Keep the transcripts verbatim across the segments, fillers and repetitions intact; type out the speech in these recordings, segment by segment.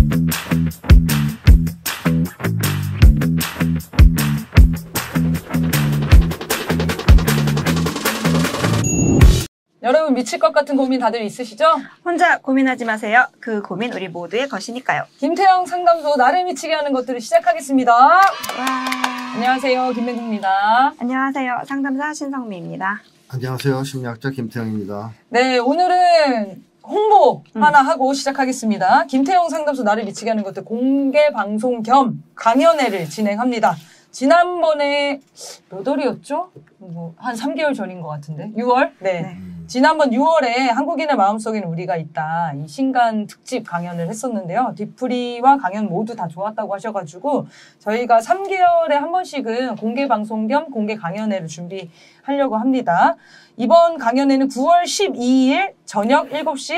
여러분 미칠 것 같은 고민 다들 있으시죠? 혼자 고민하지 마세요. 그 고민 우리 모두의 것이니까요. 김태형 상담소 나를 미치게 하는 것들을 시작하겠습니다. 와. 안녕하세요. 김맹국입니다. 안녕하세요. 상담사 신성미입니다. 안녕하세요. 심리학자 김태형입니다. 네, 오늘은 홍보 음. 하나 하고 시작하겠습니다. 김태형 상담소 나를 미치게 하는 것들 공개 방송 겸 강연회를 진행합니다. 지난번에 몇 월이었죠? 뭐 한 삼 개월 전인 것 같은데 유월? 네. 네. 지난번 유월에 한국인의 마음속에는 우리가 있다 이 신간 특집 강연을 했었는데요. 뒤풀이와 강연 모두 다 좋았다고 하셔가지고 저희가 삼 개월에 한 번씩은 공개 방송 겸 공개 강연회를 준비하려고 합니다. 이번 강연회는 구월 십이일 저녁 일곱 시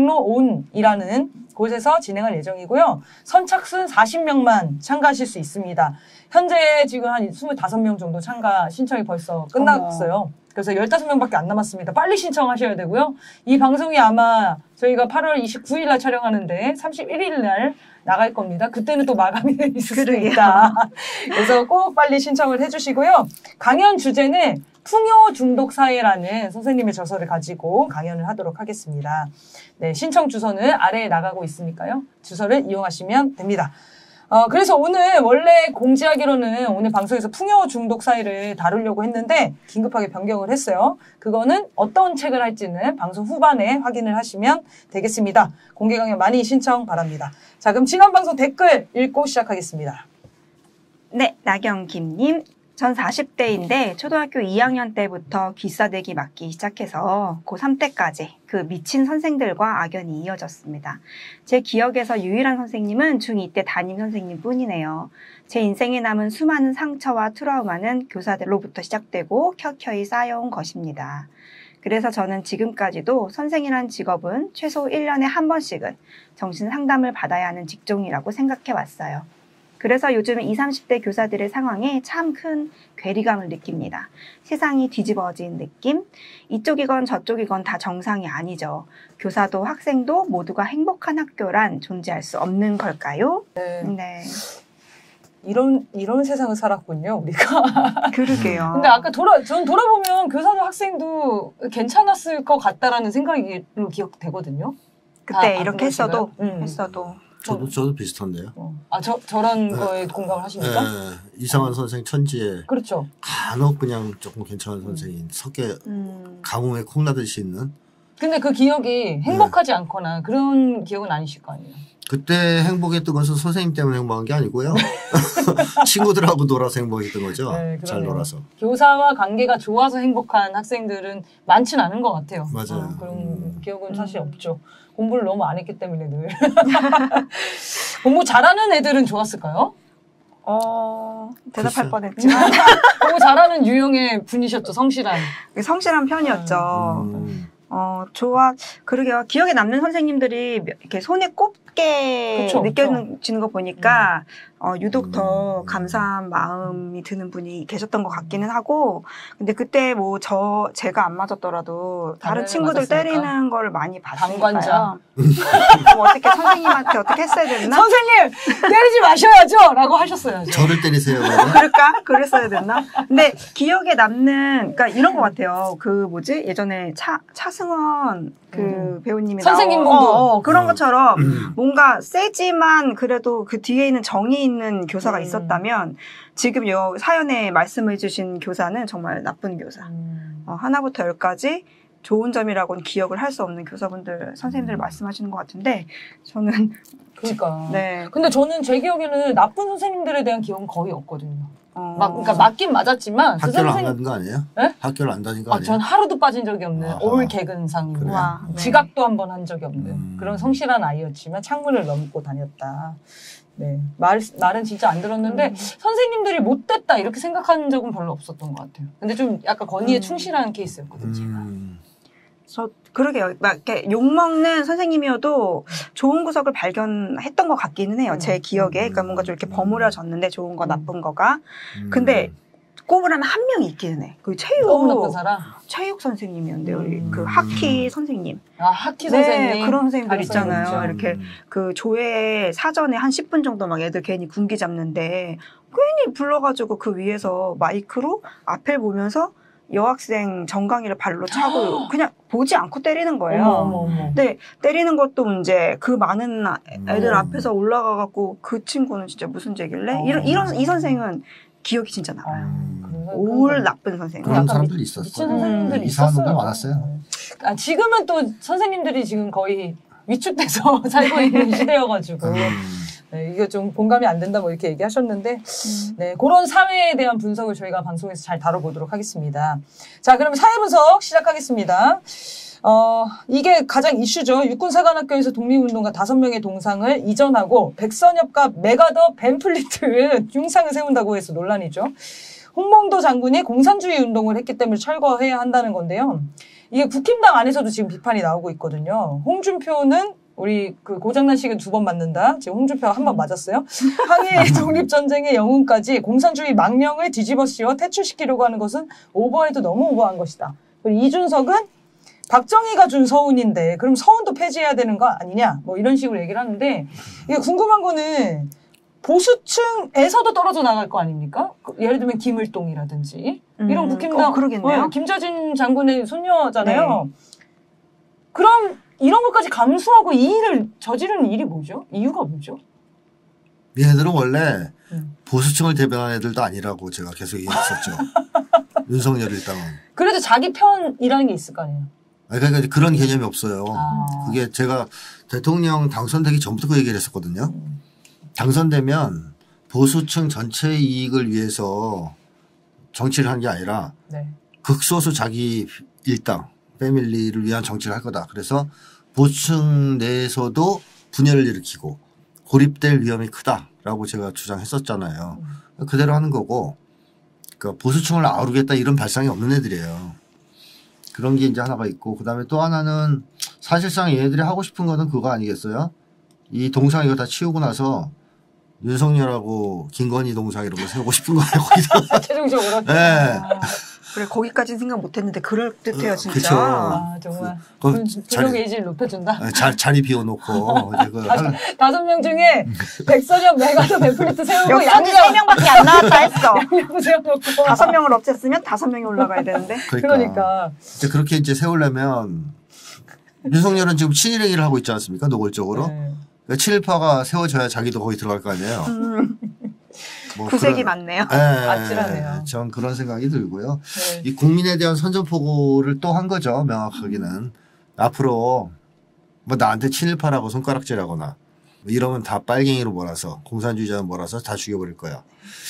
종로온이라는 곳에서 진행할 예정이고요. 선착순 사십 명만 참가하실 수 있습니다. 현재 지금 한 이십오 명 정도 참가 신청이 벌써 끝났어요. 어머. 그래서 십오 명밖에 안 남았습니다. 빨리 신청하셔야 되고요. 이 방송이 아마 저희가 팔월 이십구일 날 촬영하는데 삼십일일 날 나갈 겁니다. 그때는 또 마감이 있을 수 있다. 그래서 꼭 빨리 신청을 해주시고요. 강연 주제는 풍요 중독 사회라는 선생님의 저서를 가지고 강연을 하도록 하겠습니다. 네, 신청 주소는 아래에 나가고 있으니까요. 주소를 이용하시면 됩니다. 어, 그래서 오늘 원래 공지하기로는 오늘 방송에서 풍요 중독 사회를 다루려고 했는데 긴급하게 변경을 했어요. 그거는 어떤 책을 할지는 방송 후반에 확인을 하시면 되겠습니다. 공개 강연 많이 신청 바랍니다. 자, 그럼 지난 방송 댓글 읽고 시작하겠습니다. 네, 나경김님. 전 사십 대인데 초등학교 이 학년 때부터 귀싸대기 맞기 시작해서 고삼 때까지 그 미친 선생들과 악연이 이어졌습니다. 제 기억에서 유일한 선생님은 중이 때 담임 선생님 뿐이네요. 제 인생에 남은 수많은 상처와 트라우마는 교사들로부터 시작되고 켜켜이 쌓여온 것입니다. 그래서 저는 지금까지도 선생이란 직업은 최소 일 년에 한 번씩은 정신 상담을 받아야 하는 직종이라고 생각해 왔어요. 그래서 요즘 이십, 삼십 대 교사들의 상황에 참 큰 괴리감을 느낍니다. 세상이 뒤집어진 느낌? 이쪽이건 저쪽이건 다 정상이 아니죠. 교사도 학생도 모두가 행복한 학교란 존재할 수 없는 걸까요? 네. 네. 이런, 이런 세상을 살았군요, 우리가. 그러게요. 근데 아까 돌아, 전 돌아보면 교사도 학생도 괜찮았을 것 같다라는 생각이 기억되거든요. 그때 아, 이렇게 했어도, 음. 했어도. 저도 저도 비슷한데요. 어. 아, 저 저런 네. 거에 공감을 하십니까? 네. 이상한 선생 천지에 그렇죠. 간혹 그냥 조금 괜찮은 선생인 석에 음. 가뭄에 콩나듯이 있는. 근데 그 기억이 행복하지 네. 않거나 그런 기억은 아니실 거 아니에요. 그때 행복했던 것은 선생님 때문에 행복한 게 아니고요. 친구들하고 놀아서 행복했던 거죠. 네, 잘 놀아서. 교사와 관계가 좋아서 행복한 학생들은 많지는 않은 것 같아요. 맞아요. 어, 그런 음. 기억은 사실 없죠. 공부를 너무 안 했기 때문에 늘. 공부 잘하는 애들은 좋았을까요? 어, 대답할 글쎄. 뻔했지만. 공부 잘하는 유형의 분이셨죠, 성실한. 성실한 편이었죠. 음. 어, 좋아. 그러게요. 기억에 남는 선생님들이 이렇게 손에 꼽게 그쵸, 느껴지는 거 보니까, 음. 어, 유독 더 음. 감사한 마음이 드는 분이 계셨던 것 같기는 하고, 근데 그때 뭐 저, 제가 안 맞았더라도 다른 친구들 맞았으니까. 때리는 걸 많이 봤으니까요. 방관자. 뭐 어떻게 선생님한테 어떻게 했어야 됐나? 선생님! 때리지 마셔야죠! 라고 하셨어야죠. 저를 때리세요. 그럴까? 그랬어야 됐나? 근데 기억에 남는, 그러니까 이런 것 같아요. 그 뭐지? 예전에 차, 차승원 그 음. 배우님이 선생님 나온, 공부. 어, 어, 그런 어. 것처럼 음. 뭔가 세지만 그래도 그 뒤에 있는 정이 있는 교사가 음. 있었다면 지금 요 사연에 말씀해 주신 교사는 정말 나쁜 교사. 음. 어, 하나부터 열까지 좋은 점이라고는 기억을 할 수 없는 교사분들, 선생님들 말씀하시는 것 같은데 저는 그러니까. 네. 근데 저는 제 기억에는 나쁜 선생님들에 대한 기억은 거의 없거든요. 어, 막, 그러니까 맞긴 맞았지만 그 학교를 안 선생님 가는 거 아니에요? 네? 학교를 안 다닌 거 아, 아니에요? 전 하루도 빠진 적이 없는 아하. 올 개근상이고 그래요? 와, 네. 지각도 한 번 한 적이 없는 음. 그런 성실한 아이였지만 창문을 넘고 다녔다. 네, 말, 말은 진짜 안 들었는데 음. 선생님들이 못됐다 이렇게 생각한 적은 별로 없었던 것 같아요. 근데 좀 약간 권위에 음. 충실한 케이스였거든요. 제가. 음. 저 그러게요. 막 이렇게 욕먹는 선생님이어도 좋은 구석을 발견했던 것 같기는 해요. 제 기억에. 그러니까 뭔가 좀 이렇게 버무려졌는데 좋은 거 나쁜 거가. 음. 근데 꼽으라면 한 명이 있기는 해. 그 너무 나쁜 최육 사람. 최육 선생님이었는데 우리 음. 그 하키 선생님. 아 하키 선생님. 네, 그런 선생님들 다른 있잖아요. 선생님 이렇게 음. 그 조회 사전에 한 십 분 정도 막 애들 괜히 군기 잡는데 괜히 불러가지고 그 위에서 마이크로 앞을 보면서 여학생 정강이를 발로 차고 그냥 보지 않고 때리는 거예요. 어머 어머 어머. 근데 때리는 것도 문제. 그 많은 아- 애들 음. 앞에서 올라가갖고 그 친구는 진짜 무슨 죄길래? 어. 이런 이런 이 선생은 기억이 진짜 나와요. 음. 그래서 올 그런 나쁜 선생. 그런 약간 사람들이 미- 있었어요. 미친 선생님들이 음, 이상한 있었어요. 놈들 많았어요. 아 지금은 또 선생님들이 지금 거의 위축돼서 살고 있는 시대여가지고 음. 네, 이거 좀 공감이 안 된다 뭐 이렇게 얘기하셨는데 음. 네 그런 사회에 대한 분석을 저희가 방송에서 잘 다뤄보도록 하겠습니다. 자 그럼 사회 분석 시작하겠습니다. 어 이게 가장 이슈죠. 육군사관학교에서 독립운동가 다섯 명의 동상을 이전하고 백선엽과 메가더 벤플리트 흉상을 세운다고 해서 논란이죠. 홍범도 장군이 공산주의 운동을 했기 때문에 철거해야 한다는 건데요. 이게 국힘당 안에서도 지금 비판이 나오고 있거든요. 홍준표는 우리 그 고장난 시계 두 번 맞는다. 지금 홍준표가 한 번 맞았어요. 항해 독립전쟁의 영웅까지 공산주의 망령을 뒤집어 씌워 퇴출시키려고 하는 것은 오버해도 너무 오버한 것이다. 그리고 이준석은 박정희가 준 서운인데 그럼 서운도 폐지해야 되는 거 아니냐. 뭐 이런 식으로 얘기를 하는데 이게 궁금한 거는 보수층에서도 떨어져 나갈 거 아닙니까? 예를 들면 김을동이라든지 이런 음, 국힘당 어, 그러겠네요. 어, 김자진 장군의 손녀잖아요. 네. 그럼 이런 것까지 감수하고 이 일을 저지르는 일이 뭐죠? 이유가 뭐죠? 얘네들은 원래 음. 보수층을 대변하는 애들도 아니라고 제가 계속 얘기했었죠. 윤석열 일당은. 그래도 자기 편이라는 게 있을 거 아니에요? 아니, 그러니까 그런 개념이 없어요. 아. 그게 제가 대통령 당선되기 전부터 그 얘기를 했었거든요. 음. 당선되면 보수층 전체 이익을 위해서 정치를 한 게 아니라 네. 극소수 자기 일당, 패밀리를 위한 정치를 할 거다. 그래서 보수층 내에서도 분열을 일으키고 고립될 위험이 크다라고 제가 주장했었잖아요. 음. 그대로 하는 거고 그러니까 보수층을 아우르겠다 이런 발상이 없는 애들이에요. 그런 게 이제 하나가 있고 그다음에 또 하나는 사실상 얘네들이 하고 싶은 거는 그거 아니겠어요? 이 동상 이거 다 치우고 나서 윤석열하고 김건희 동상 이런 거 세우고 싶은 거예요. 거기다. 최종적으로. 네. 아, 그래 거기까지는 생각 못했는데 그럴 듯해요 진짜. 그쵸. 아, 정말. 그, 분- 그 분명 자리, 게이지를 높여준다. 자, 자리 비워놓고 이제 그 다섯, 할- 다섯 명 중에 백선엽, 메가더, 벤플리트 세우고 역선이 세 양양, 명밖에 안 나왔다 했어. 양양 세워놓고. 다섯 명을 없앴으면 다섯 명이 올라가야 되는데. 그러니까, 그러니까. 이제 그렇게 이제 세우려면 윤석열은 지금 친일행위를 하고 있지 않습니까? 노골적으로. 네. 그러니까 친일파가 세워져야 자기도 거기 들어갈 거 아니에요. 음, 뭐 구색이 그런- 많네요. 예, 아찔하네요. 전 그런 생각이 들고요. 네. 이 국민에 대한 선전포고를 또 한 거죠. 명확하게는. 앞으로 뭐 나한테 친일파라고 손가락질하거나 뭐 이러면 다 빨갱이로 몰아서 공산주의자는 몰아서 다 죽여버릴 거야.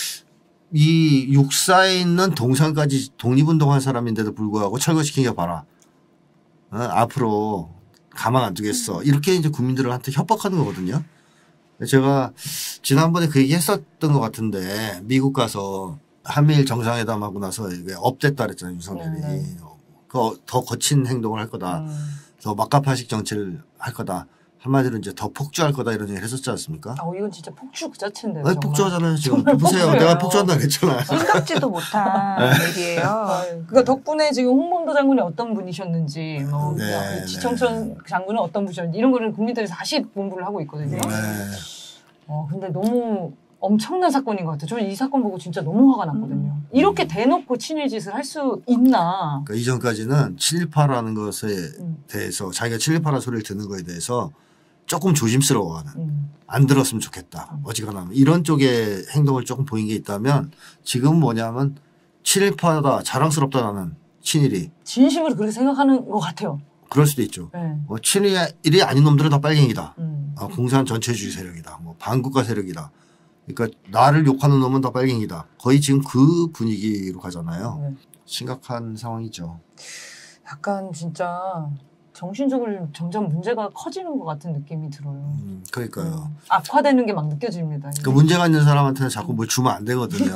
이 육사에 있는 동상까지 독립운동한 사람인데도 불구하고 철거시킨 게 봐라. 어? 앞으로 가만 안 두겠어. 이렇게 이제 국민들한테 협박하는 거거든요. 제가 지난번에 그 얘기 했었던 것 같은데 미국 가서 한미일 정상회담 하고 나서 이게 업됐다 그랬잖아요. 윤석열이. 네, 네. 그 더 거친 행동을 할 거다. 음. 더 막가파식 정치를 할 거다. 한마디로 이제 더 폭주할 거다 이런 얘기를 했었지 않습니까? 아, 이건 진짜 폭주 그 자체인데요. 아니, 정말. 폭주하잖아요. 지금 보세요. 폭주예요. 내가 폭주한다 그랬잖아요. 생각지도 못한 얘기예요. 아, 그러니까 덕분에 지금 홍범도 장군이 어떤 분이셨는지, 뭐 네, 지청천 장군은 어떤 분이셨는지 이런 거를 국민들이 다시 공부를 하고 있거든요. 네. 어, 근데 너무 엄청난 사건인 것 같아요. 저는 이 사건 보고 진짜 너무 화가 났거든요. 음. 이렇게 대놓고 친일 짓을 할 수 있나? 그러니까 이전까지는 친일파라는 것에 음, 대해서 자기가 친일파라는 소리를 듣는 거에 대해서 조금 조심스러워하는 음. 안 들었으면 좋겠다. 어지간하면 이런 쪽의 행동을 조금 보인 게 있다면 지금 뭐냐면 친일파다 자랑스럽다 나는 친일이 진심으로 그렇게 생각하는 것 같아요. 그럴 수도 있죠. 네. 뭐 친일이 아닌 놈들은 다 빨갱이다. 음. 어, 공산 전체주의 세력이다. 뭐 반국가 세력이다. 그러니까 나를 욕하는 놈은 다 빨갱이다. 거의 지금 그 분위기로 가잖아요. 네. 심각한 상황이죠. 약간 진짜 정신적으로 점점 문제가 커지는 것 같은 느낌이 들어요. 음, 그러니까요. 음, 악화되는 게 막 느껴집니다. 그 문제가 있는 사람한테는 자꾸 뭘 주면 안 되거든요.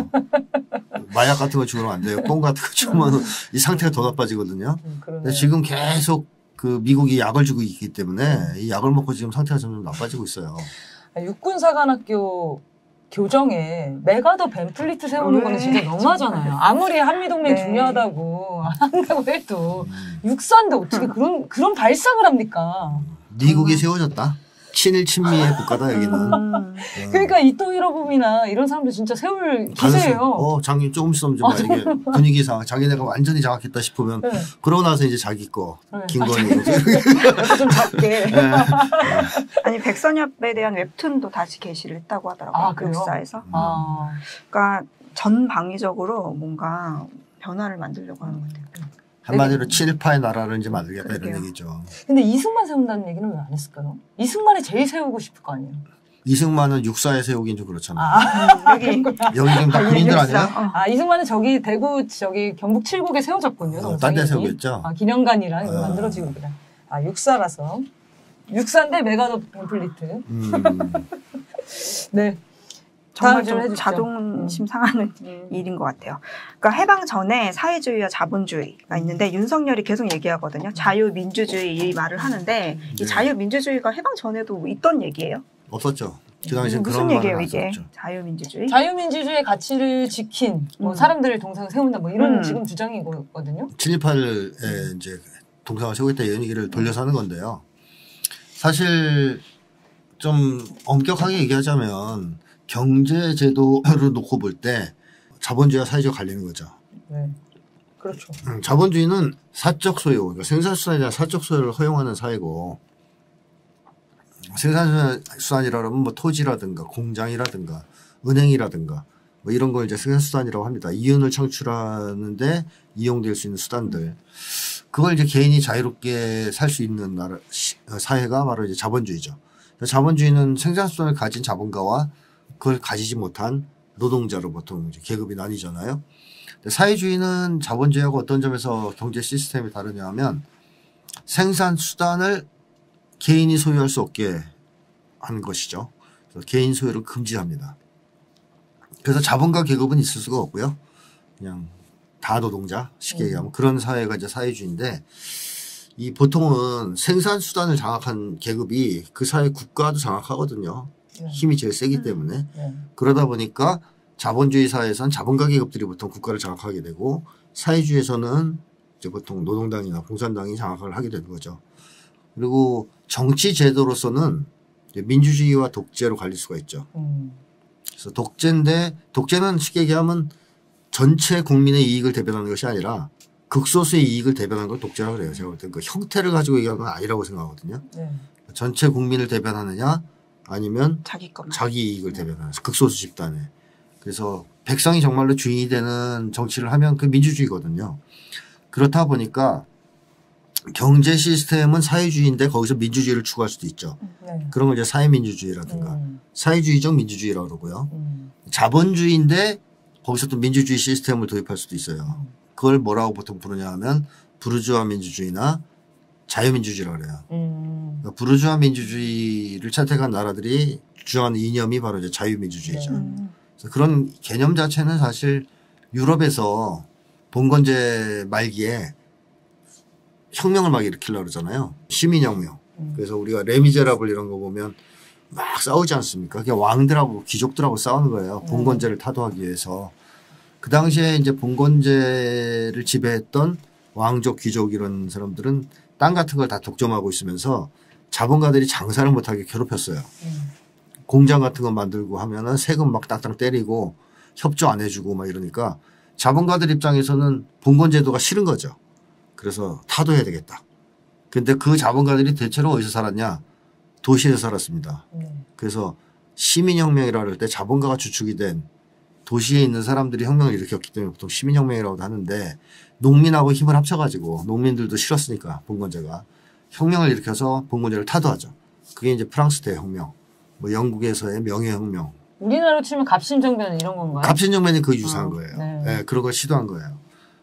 마약 같은 거 주면 안 돼요. 똥 같은 거 주면 이 상태가 더 나빠지거든요. 음, 그러네요. 근데 지금 계속 그 미국이 약을 주고 있기 때문에 이 약을 먹고 지금 상태가 점점 나빠지고 있어요. 육군사관학교 교정에 메가더 벤플리트 세우는 왜? 거는 진짜 너무하잖아요. 아무리 한미동맹 네. 중요하다고 한다고 해도 음. 육사인데 어떻게 그런 그런 발상을 합니까? 미국이 세워졌다. 친일 친미의 국가다 여기는. 음. 어. 그러니까 이토 히로부미나 이런 사람들 진짜 세울 가능성- 기세예요. 어, 장님 조금 있으면 좀 이게 분위기상 자기네가 완전히 장악했다 싶으면 네. 그러고 나서 이제 자기 거 네. 김건희 이렇게 좀 작게. 네. 아니 백선엽에 대한 웹툰도 다시 게시를 했다고 하더라고요. 아, 그래요? 역사에서. 아, 그러니까 전방위적으로 뭔가 변화를 만들려고 하는 것 같아요. 한마디로 친일파의 나라를 이제 만들겠다 이런 그러게요. 얘기죠. 근데 이승만 세운다는 얘기는 왜 안 했을까요? 이승만이 제일 세우고 싶을 거 아니에요. 이승만은 육사에 세우긴 좀 그렇잖아요. 아, 여기 여기 지금 다 군인들 역사. 아니야? 어. 아 이승만은 저기 대구 저기 경북 칠곡에 세워졌군요. 어, 딴 데 동상이. 세우겠죠. 아 기념관이랑 이거 아. 만들어지고 그래. 아 육사라서 육사인데 메가더 벤플리트. 음. 네. 정말 다음 질문 좀 해주시죠. 자존심 상하는 음. 일인 것 같아요. 그러니까 해방 전에 사회주의와 자본주의가 있는데 윤석열이 계속 얘기하거든요. 자유민주주의 이 말을 하는데 이 네. 자유민주주의가 해방 전에도 있던 얘기예요? 없었죠. 그 당시엔 그런 무슨 말은 얘기예요 안 이게? 썼죠. 자유민주주의? 자유민주주의 가치를 지킨 뭐 음. 사람들을 동상 세운다 뭐 이런 음. 지금 주장이거든요. 친일파에 이제 동상을 세우겠다 이런 얘기를 돌려서 하는 건데요. 사실 좀 엄격하게 얘기하자면 경제 제도를 놓고 볼 때 자본주의와 사회주의가 갈리는 거죠. 네. 그렇죠. 음, 자본주의는 사적 소유, 그러니까 생산수단이나 사적 소유를 허용하는 사회고 생산수단이라 하면 뭐 토지라든가 공장이라든가 은행이라든가 뭐 이런 걸 이제 생산수단이라고 합니다. 이윤을 창출하는데 이용될 수 있는 수단들. 그걸 이제 개인이 자유롭게 살 수 있는 나라, 시, 사회가 바로 이제 자본주의죠. 자본주의는 생산수단을 가진 자본가와 그걸 가지지 못한 노동자로 보통 이제 계급이 나뉘잖아요. 근데 사회주의는 자본주의하고 어떤 점에서 경제 시스템이 다르냐 하면 생산 수단을 개인이 소유할 수 없게 하는 것이죠. 그래서 개인 소유를 금지합니다. 그래서 자본가 계급은 있을 수가 없고요. 그냥 다 노동자, 쉽게 얘기하면 그런 사회가 이제 사회주의인데 이 보통은 생산 수단을 장악한 계급이 그 사회 국가도 장악하거든요. 네. 힘이 제일 세기 때문에. 네. 그러다 보니까 자본주의 사회에서는 자본가 계급들이 보통 국가를 장악하게 되고 사회주의에서는 이제 보통 노동당이나 공산당이 장악을 하게 되는 거죠. 그리고 정치 제도로서는 이제 민주주의와 독재로 갈릴 수가 있죠. 음. 그래서 독재인데 독재는 쉽게 얘기하면 전체 국민의 이익을 대변하는 것이 아니라 극소수의 이익을 대변하는 걸 독재라고 그래요. 제가 볼 때 그 형태를 가지고 얘기하는 건 아니라고 생각하거든요. 네. 전체 국민을 대변하느냐 아니면 자기 것만. 자기 이익을 대변하는 극소수 집단에. 그래서 백성이 정말로 주인이 되는 정치를 하면 그 민주주의거든요. 그렇다 보니까 경제 시스템은 사회주의인데 거기서 민주주의를 추구할 수도 있죠. 네. 그런 걸 이제 사회민주주의라든가 음. 사회주의적 민주주의라고 그러고요. 음. 자본주의인데 거기서 또 민주주의 시스템을 도입할 수도 있어요. 그걸 뭐라고 보통 부르냐 하면 부르주아 민주주의나 자유민주주의라고 그래요. 음. 그러니까 부르주아 민주주의를 채택한 나라들이 주장하는 이념이 바로 이제 자유민주주의죠. 네. 음. 그래서 그런 개념 자체는 사실 유럽에서 봉건제 말기에 혁명을 막 일으키려고 그러잖아요. 시민혁명. 음. 그래서 우리가 레미제라블 이런 거 보면 막 싸우지 않습니까? 그게 왕들하고 귀족들하고 싸우는 거예요. 음. 봉건제를 타도하기 위해서. 그 당시에 이제 봉건제를 지배했던 왕족, 귀족 이런 사람들은 땅 같은 걸 다 독점하고 있으면서 자본가들이 장사를 못하게 괴롭혔어요. 음. 공장 같은 거 만들고 하면은 세금 막 딱딱 때리고 협조 안 해주고 막 이러니까 자본가들 입장에서는 봉건제도가 싫은 거죠. 그래서 타도해야 되겠다. 근데 그 자본가들이 대체로 어디서 살았냐? 도시에서 살았습니다. 네. 그래서 시민혁명이라고 할 때 자본가가 주축이 된 도시에 있는 사람들이 혁명을 일으켰기 때문에 보통 시민혁명이라고도 하는데 농민하고 힘을 합쳐가지고 농민들도 싫었으니까 봉건제가 혁명을 일으켜서 봉건제를 타도하죠. 그게 이제 프랑스 대혁명, 뭐 영국에서의 명예혁명. 우리나라로 치면 갑신정변 이런 건가요? 갑신정변이 그 유사한 어, 거예요. 네. 네, 그런 걸 시도한 거예요.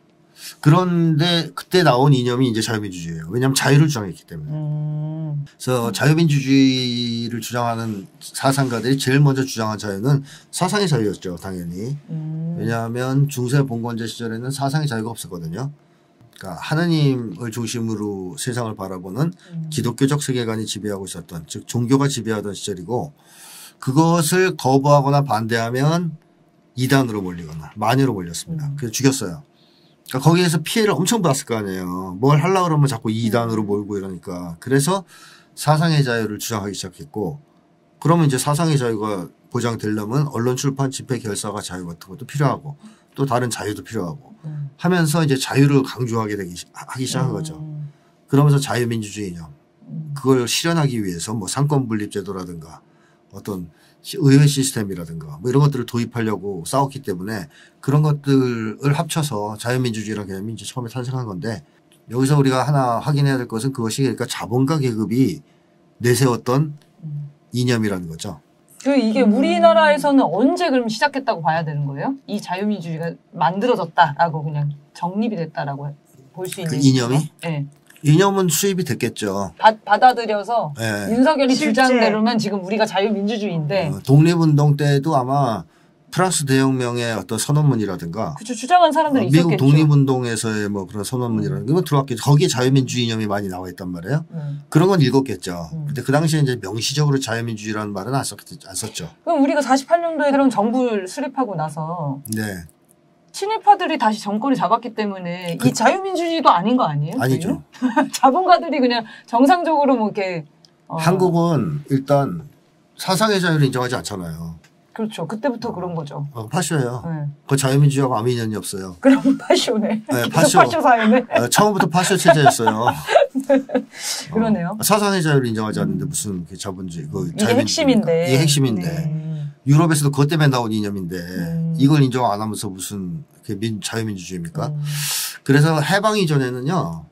그런데 그때 나온 이념이 이제 자유민주주의예요. 왜냐하면 자유를 주장했기 때문에. 음. 그래서 자유민주주의를 주장하는 사상가들이 제일 먼저 주장한 자유는 사상의 자유였죠. 당연히. 음. 왜냐하면 중세 봉건제 시절에는 사상의 자유가 없었거든요. 그러니까 하느님을 중심으로 세상을 바라보는 음. 기독교적 세계관이 지배하고 있었던, 즉 종교가 지배하던 시절이고 그것을 거부하거나 반대하면 이단으로 몰리거나 만유로 몰렸습니다. 음. 그래서 죽였어요. 그러니까 거기에서 피해를 엄청 봤을 거 아니에요. 뭘 하려고 그러면 자꾸 이단으로 몰고 이러니까. 그래서 사상의 자유를 주장하기 시작했고, 그러면 이제 사상의 자유가 보장되려면 언론 출판 집회 결사가 자유 같은 것도 필요하고 또 다른 자유도 필요하고 음. 하면서 이제 자유를 강조하게 되기 하기 시작한 음. 거죠. 그러면서 자유민주주의 이념 음. 그걸 실현하기 위해서 뭐 상권분립제도라든가 어떤 의회 시스템이라든가 뭐 이런 것들을 도입하려고 싸웠기 때문에 그런 것들을 합쳐서 자유민주주의라는 개념이 이제 처음에 탄생한 건데, 여기서 우리가 하나 확인해야 될 것은 그것이 그러니까 자본가 계급이 내세웠던 음. 이념이라는 거죠. 그 이게 음. 우리나라에서는 언제 그럼 시작했다고 봐야 되는 거예요? 이 자유민주주의가 만들어졌다라고 그냥 정립이 됐다라고 볼 수 있는 그 이념이? 네. 이념은 수입이 됐겠죠. 받, 받아들여서 네. 윤석열이 실제. 주장대로면 지금 우리가 자유민주주의인데 어, 독립운동 때도 아마 프랑스 대혁명의 어떤 선언문이라든가 그쵸 주장한 사람들이 어, 미국 있었겠죠. 독립운동에서의 뭐 그런 선언문이라든가 건 들어왔겠죠. 거기에 자유민주주의 이념이 많이 나와 있단 말이에요. 음. 그런 건 읽었겠죠. 음. 근데 그 당시에 이제 명시적으로 자유민주주의라는 말은 안, 썼, 안 썼죠. 그럼 우리가 사십팔 년도에 새로운 정부를 수립하고 나서 네. 친일파들이 다시 정권을 잡았기 때문에 그- 이 자유민주주의도 아닌 거 아니에요? 아니죠. 저희는? 자본가들이 그냥 정상적으로 뭐 이렇게 어, 한국은 일단 사상의 자유를 인정하지 않잖아요. 그렇죠. 그때부터 그런 거죠. 어, 파쇼예요. 네. 그 자유민주주의하고 아무 인연이 없어요. 그럼 파쇼네. 네, 계속 파쇼. 파쇼 사회네. 어, 처음부터 파쇼 체제였어요. 그러네요. 어, 사상의 자유를 인정하지 않는데 무슨 그 자본주의, 그 이게 자유민주주의입니까? 핵심인데. 이게 핵심인데. 네. 유럽에서도 그것 때문에 나온 이념인데 음. 이걸 인정 안 하면서 무슨 그 민, 자유민주주의입니까? 음. 그래서 해방 이전에는요,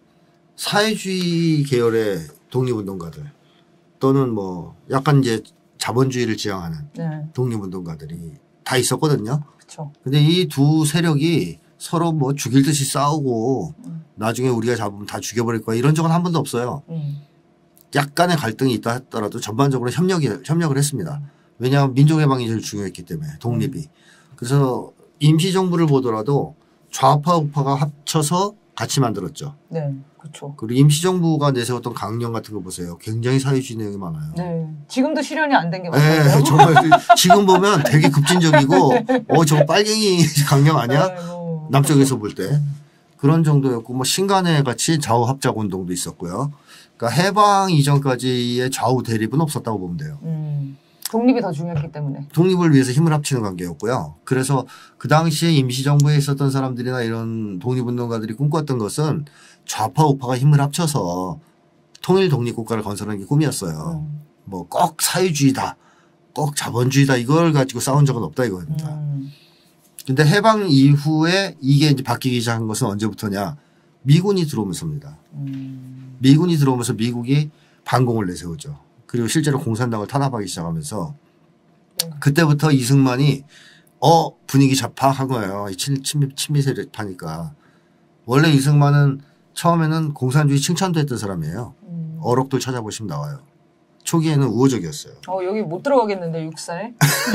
사회주의 계열의 독립운동가들 또는 뭐 약간 이제 자본주의를 지향하는 네. 독립운동가들이 다 있었거든요. 그렇죠. 근데 이 두 세력이 서로 뭐 죽일 듯이 싸우고 음. 나중에 우리가 잡으면 다 죽여버릴 거야 이런 적은 한 번도 없어요. 음. 약간의 갈등이 있다 하더라도 전반적으로 협력이, 협력을 했습니다. 왜냐하면 민족해방이 제일 중요했기 때문에 독립이. 그래서 임시정부를 보더라도 좌파 우파가 합쳐서 같이 만들었죠. 네. 그렇죠. 그리고 임시정부가 내세웠던 강령 같은 거 보세요. 굉장히 사회주의 내용이 많아요. 네. 지금도 실현이 안 된 게 네, 많아요. 정말 지금 보면 되게 급진적이고 어 저거 빨갱이 강령 아니야? 네, 뭐. 남쪽에서 볼 때 그런 정도였고 뭐 신간의 같이 좌우 합작 운동도 있었고요. 그러니까 해방 이전까지의 좌우 대립은 없었다고 보면 돼요. 음. 독립이 더 중요했기 때문에. 독립을 위해서 힘을 합치는 관계였고요. 그래서 그 당시에 임시정부에 있었던 사람들이나 이런 독립운동가들이 꿈꿨던 것은 좌파 우파가 힘을 합쳐서 통일 독립국가를 건설하는 게 꿈이었어요. 음. 뭐 꼭 사회주의다, 꼭 자본주의다 이걸 가지고 싸운 적은 없다 이겁니다. 음. 근데 해방 이후에 이게 이제 바뀌기 시작한 것은 언제부터냐? 미군이 들어오면서입니다. 음. 미군이 들어오면서 미국이 반공을 내세우죠. 그리고 실제로 공산당을 탄압하기 시작하면서 네. 그때부터 이승만이 어 분위기 잡파한 거예요. 이 친, 친미, 친미 세력파니까. 원래 이승만은 처음에는 공산주의 칭찬도 했던 사람이에요. 음. 어록들 찾아보시면 나와요. 초기에는 우호적이었어요. 어, 여기 못 들어가겠는데, 육사에?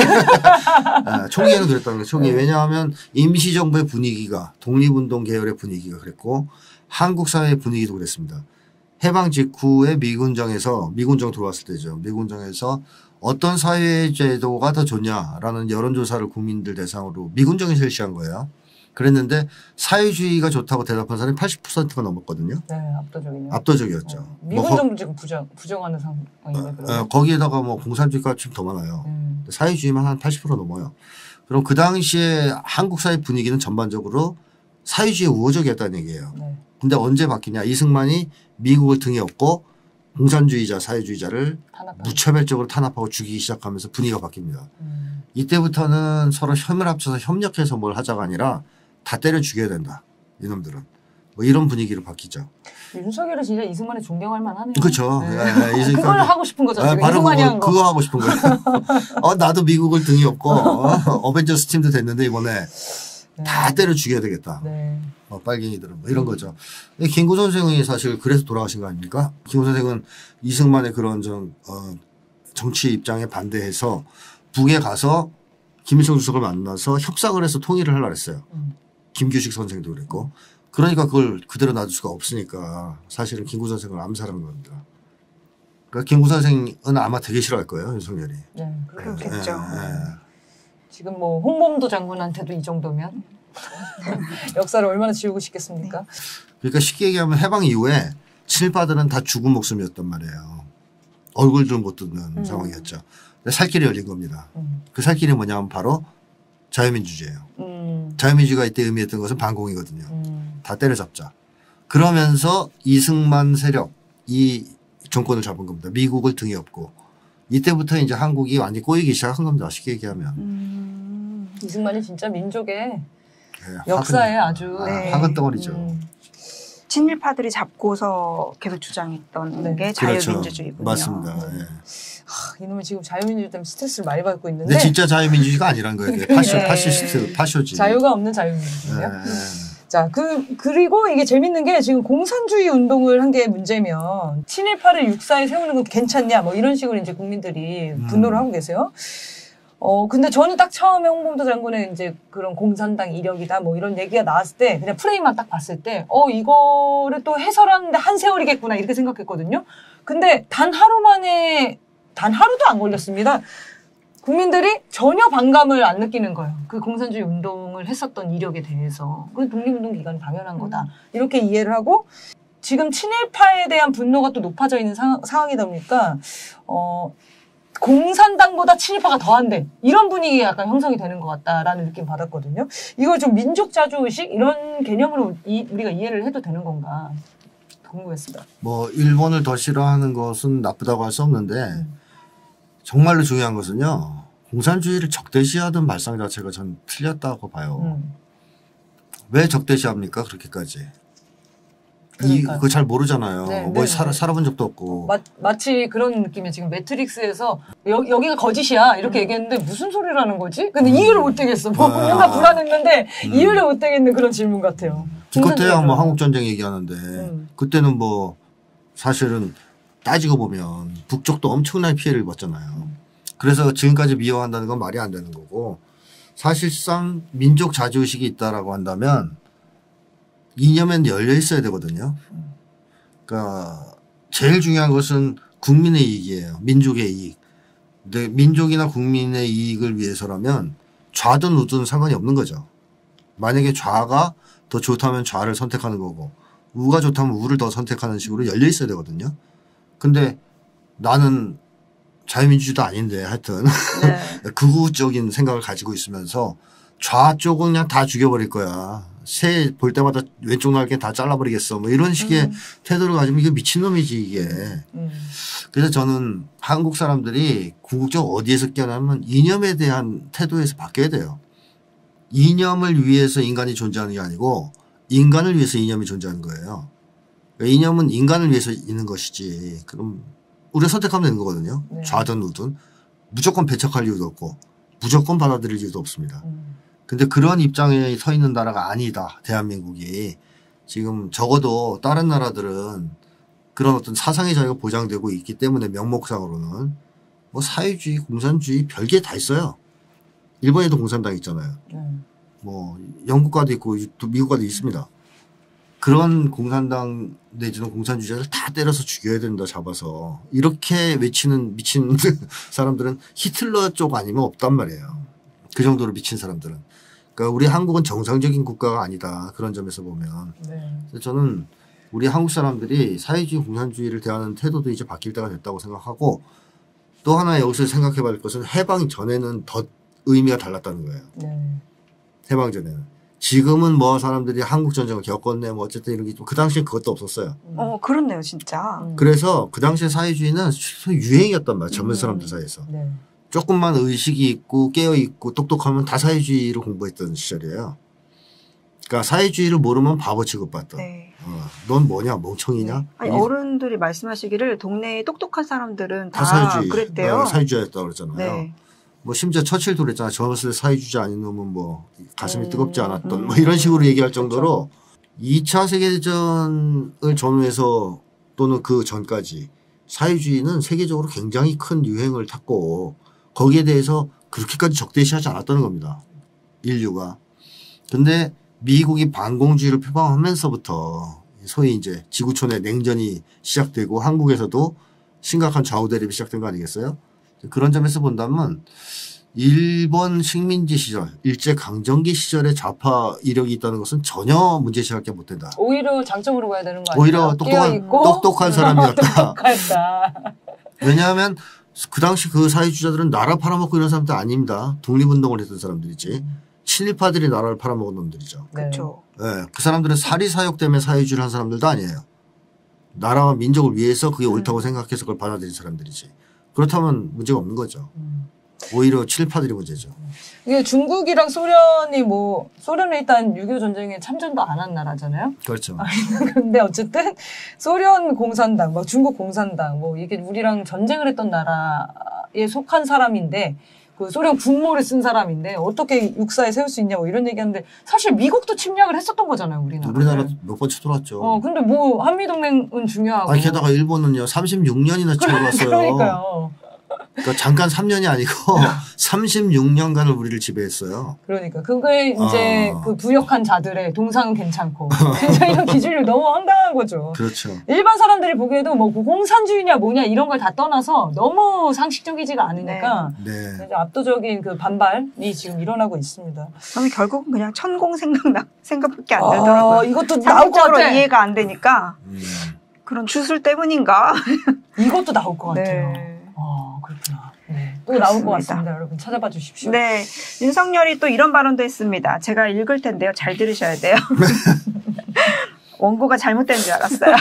아, 초기에는 그랬다는 거예요. 초기에. 네. 왜냐하면 임시정부의 분위기가 독립운동 계열의 분위기가 그랬고 한국 사회의 분위기도 그랬습니다. 해방 직후에 미군정에서 미군정 들어왔을 때죠. 미군정에서 어떤 사회제도가 더 좋냐라는 여론조사를 국민들 대상으로 미군정이 실시한 거예요. 그랬는데 사회주의가 좋다고 대답한 사람이 팔십 퍼센트가 넘었거든요. 네, 압도적이네요. 압도적이었죠. 어, 뭐 미군 거- 정부 지금 부정, 부정하는 상황이네, 그러면. 어, 거기에다가 뭐 공산주의가 지금 더 많아요. 음. 사회주의만 한 팔십 퍼센트 넘어요. 그럼 그 당시에 한국 사회 분위기는 전반적으로 사회주의 우호적이었다는 얘기예요. 네. 근데 언제 바뀌냐? 이승만이 미국을 등에 업고 공산주의자, 사회주의자를 탄압하는. 무차별적으로 탄압하고 죽이기 시작하면서 분위기가 바뀝니다. 음. 이때부터는 서로 힘을 합쳐서 협력해서 뭘 하자가 아니라 다 때려 죽여야 된다. 이놈들은. 뭐 이런 분위기로 바뀌죠. 윤석열은 진짜 이승만에 존경할 만하네요. 그렇죠. 네. 예, 예, 이승만- 그걸 하고 싶은 거죠. 아, 지금 바로 이승만이 그거, 한 거. 그거 하고 싶은 거예요. 어, 나도 미국을 등에 업고 어, 어벤져스 팀도 됐는데 이번에 네. 다 때려 죽여야 되겠다. 네. 어, 빨갱이들은 뭐 이런 거죠. 근데 김구 선생이 사실 그래서 돌아가신 거 아닙니까? 김구 선생은 이승만의 그런 좀 어, 정치 입장에 반대해서 북에 가서 김일성 주석을 만나서 협상을 해서 통일을 하려고 했어요. 음. 김규식 선생도 그랬고. 그러니까 그걸 그대로 놔둘 수가 없으니까 사실은 김구 선생을 암살한 겁니다. 그러니까 김구 선생은 아마 되게 싫어할 거예요, 윤석열이. 네, 그렇겠죠. 예, 예. 지금 뭐 홍범도 장군한테도 이 정도면 역사를 얼마나 지우고 싶겠습니까? 그러니까 쉽게 얘기하면 해방 이후에 친일파들은 다 죽은 목숨이었단 말이에요. 얼굴도 못 듣는 음. 상황이었죠. 근데 살 길이 열린 겁니다. 음. 그 살 길이 뭐냐면 바로 자유민주주의예요. 음. 자유민주주의가 이때 의미했던 것은 반공이거든요. 음. 다 때려잡자. 그러면서 이승만 세력, 이 정권을 잡은 겁니다. 미국을 등에 업고. 이때부터 이제 한국이 완전히 꼬이기 시작한 겁니다. 쉽게 얘기하면. 음. 이승만이 진짜 민족의 네, 역사에 화근, 아주 아, 네. 화근 덩어리죠. 음. 친일파들이 잡고서 계속 주장했던 네. 게 그렇죠. 자유민주주의군요. 맞습니다. 네. 예. 하, 이놈은 지금 자유민주주의 때문에 스트레스를 많이 받고 있는데 근데 진짜 자유민주주의가 아니란 거예요. 그게 파쇼, 네. 파시스트, 파쇼지. 자유가 없는 자유민주주의요. 예, 예. 자, 그, 그리고 이게 재밌는 게 지금 공산주의 운동을 한 게 문제면 친일파를 육사에 세우는 건 괜찮냐 뭐 이런 식으로 이제 국민들이 음. 분노를 하고 계세요. 어, 근데 저는 딱 처음에 홍범도 장군의 이제 그런 공산당 이력이다 뭐 이런 얘기가 나왔을 때 그냥 프레임만 딱 봤을 때 어, 이거를 또 해설하는데 한 세월이겠구나 이렇게 생각했거든요. 근데 단 하루 만에, 단 하루도 안 걸렸습니다. 국민들이 전혀 반감을 안 느끼는 거예요. 그 공산주의 운동을 했었던 이력에 대해서. 그 독립운동 기간이 당연한 거다. 이렇게 이해를 하고 지금 친일파에 대한 분노가 또 높아져 있는 상황, 상황이다 보니까 어, 공산당보다 친일파가 더한데 이런 분위기가 약간 형성이 되는 것 같다라는 느낌 받았거든요. 이걸 좀 민족 자주의식 이런 개념으로 이, 우리가 이해를 해도 되는 건가 궁금했습니다. 뭐 일본을 더 싫어하는 것은 나쁘다고 할 수 없는데 음. 정말로 중요한 것은요. 공산주의를 적대시하던 발상 자체가 전 틀렸다고 봐요. 음. 왜 적대시합니까? 그렇게까지. 이, 그러니까요. 그거 잘 모르잖아요. 네, 뭐 네, 살아, 네. 살아본 적도 없고. 마, 마치 그런 느낌이에요. 지금 매트릭스에서 여, 여기가 거짓이야 이렇게 얘기했는데 무슨 소리라는 거지? 근데 음. 이해를 못 되겠어. 뭐 아. 뭔가 불안했는데 음. 이해를 못 되겠는 그런 질문 같아요. 기껏해야 뭐 공산주의가. 한국전쟁 얘기하는데 음. 그때는 뭐 사실은 따지고 보면 북쪽도 엄청난 피해를 입었잖아요. 그래서 지금까지 미워한다는 건 말이 안 되는 거고 사실상 민족 자주의식이 있다라고 한다면 이념엔 열려 있어야 되거든요. 그러니까 제일 중요한 것은 국민의 이익이에요. 민족의 이익. 근데 민족이나 국민의 이익을 위해서라면 좌든 우든 상관이 없는 거죠. 만약에 좌가 더 좋다면 좌를 선택하는 거고 우가 좋다면 우를 더 선택하는 식으로 열려 있어야 되거든요. 근데 나는 자유민주주의도 아닌데 하여튼 네. 극우적인 생각을 가지고 있으면서 좌쪽은 그냥 다 죽여버릴 거야. 새 볼 때마다 왼쪽 날개 다 잘라버리겠어. 뭐 이런 식의 음. 태도를 가지면 이게 미친놈이지 이게. 음. 그래서 저는 한국 사람들이 궁극적으로 어디에서 깨어나면 이념에 대한 태도에서 바뀌어야 돼요. 이념을 위해서 인간이 존재하는 게 아니고 인간을 위해서 이념이 존재하는 거예요. 그러니까 이념은 인간을 위해서 있는 것이지. 그럼 우리가 선택하면 되는 거거든요. 네. 좌든 우든. 무조건 배척할 이유도 없고 무조건 받아들일 이유도 없습니다. 음. 근데 그런 입장에 서 있는 나라가 아니다. 대한민국이. 지금 적어도 다른 나라들은 그런 어떤 사상의 자유가 보장되고 있기 때문에 명목상으로는 뭐 사회주의, 공산주의 별게 다 있어요. 일본에도 공산당 있잖아요. 음. 뭐 영국과도 있고 미국과도 있습니다. 그런 공산당 내지는 공산주의자를 다 때려서 죽여야 된다 잡아서 이렇게 외치는 미친 사람들은 히틀러 쪽 아니면 없단 말이에요. 그 정도로 미친 사람들은. 그러니까 우리 한국은 정상적인 국가가 아니다. 그런 점에서 보면. 네. 그래서 저는 우리 한국 사람들이 사회주의 공산주의를 대하는 태도도 이제 바뀔 때가 됐다고 생각하고 또 하나 여기서 생각해 볼 것은 해방 전에는 더 의미가 달랐다는 거예요. 네. 해방 전에는. 지금은 뭐 사람들이 한국 전쟁을 겪었네 뭐 어쨌든 이런 게 그 당시에 그것도 없었어요. 음. 어, 그렇네요, 진짜. 음. 그래서 그 당시에 사회주의는 유행이었단 말이에요. 젊은 음. 사람들 사이에서. 네. 조금만 의식이 있고 깨어있고 똑똑하면 다 사회주의를 공부했던 시절이에요. 그러니까 사회주의를 모르면 바보 취급받던. 네. 어, 넌 뭐냐 멍청이냐. 아니, 이- 어른들이 말씀하시기를 동네에 똑똑한 사람들은 다, 다 사회주의. 그랬대요. 어, 사회주의였다고 그랬잖아요. 네. 뭐 심지어 처칠도 그랬잖아요. 젊었을 때 사회주의 아닌 놈은 뭐 가슴이 음, 뜨겁지 않았던 음. 뭐 이런 식으로 얘기할 정도로 이 차 세계대전을 전후해서 또는 그 전까지 사회주의는 세계적으로 굉장히 큰 유행을 탔고 거기에 대해서 그렇게까지 적대시하지 않았다는 겁니다. 인류가. 근데 미국이 반공주의를 표방하면서부터 소위 이제 지구촌의 냉전이 시작되고 한국에서도 심각한 좌우 대립이 시작된 거 아니겠어요? 그런 점에서 본다면 일본 식민지 시절, 일제강점기 시절에 좌파 이력이 있다는 것은 전혀 문제시할 게 못 된다. 오히려 장점으로 봐야 되는 거 아니에요? 오히려 똑똑한, 똑똑한 사람이었다. 똑똑하다. 왜냐하면 그 당시 그 사회주의자들은 나라 팔아먹고 이런 사람들 아닙니다. 독립운동을 했던 사람들이지. 친일파들이 나라를 팔아먹은 놈들이죠. 그렇죠. 네, 그 사람들은 사리사욕 때문에 사회주의를 한 사람들도 아니에요. 나라와 민족을 위해서 그게 옳다고 음. 생각해서 그걸 받아들인 사람들이지. 그렇다면 문제가 없는 거죠. 음. 오히려 친일파들이 문제죠. 이게 중국이랑 소련이 뭐 소련은 일단 육이오 전쟁에 참전도 안 한 나라잖아요. 그렇죠. 근데 어쨌든 소련 공산당, 막 중국 공산당, 뭐 이게 우리랑 전쟁을 했던 나라에 속한 사람인데 그 소련 군모를 쓴 사람인데 어떻게 육사에 세울 수 있냐고 이런 얘기하는데 사실 미국도 침략을 했었던 거잖아요, 우리나라. 우리나라 몇 번 쳐들어왔죠. 어, 근데 뭐 한미 동맹은 중요하고. 아니 게다가 일본은요 삼십육 년이나 쳐들어왔어요. 그러니까요. 그러니까 잠깐 삼 년이 아니고 삼십육 년간을 우리를 지배했어요. 그러니까 그게 이제 아. 그 부역한 자들의 동상은 괜찮고 진짜 이런 기준이 너무 황당한 거죠. 그렇죠. 일반 사람들이 보기에도 뭐 공산주의냐 뭐냐 이런 걸 다 떠나서 너무 상식적이지가 않으니까 네. 네. 압도적인 그 반발이 지금 일어나고 있습니다. 저는 결국은 그냥 천공 생각나 생각밖에 안 들더라고요. 아, 이것도 나올 것 같아. 이해가 안 되니까 음. 그런 주술 때문인가? 이것도 나올 것 같아요. 네. 아, 그렇구나. 네. 또 나올 것 같습니다. 여러분 찾아봐 주십시오. 네. 윤석열이 또 이런 발언도 했습니다. 제가 읽을 텐데요. 잘 들으셔야 돼요. 원고가 잘못된 줄 알았어요.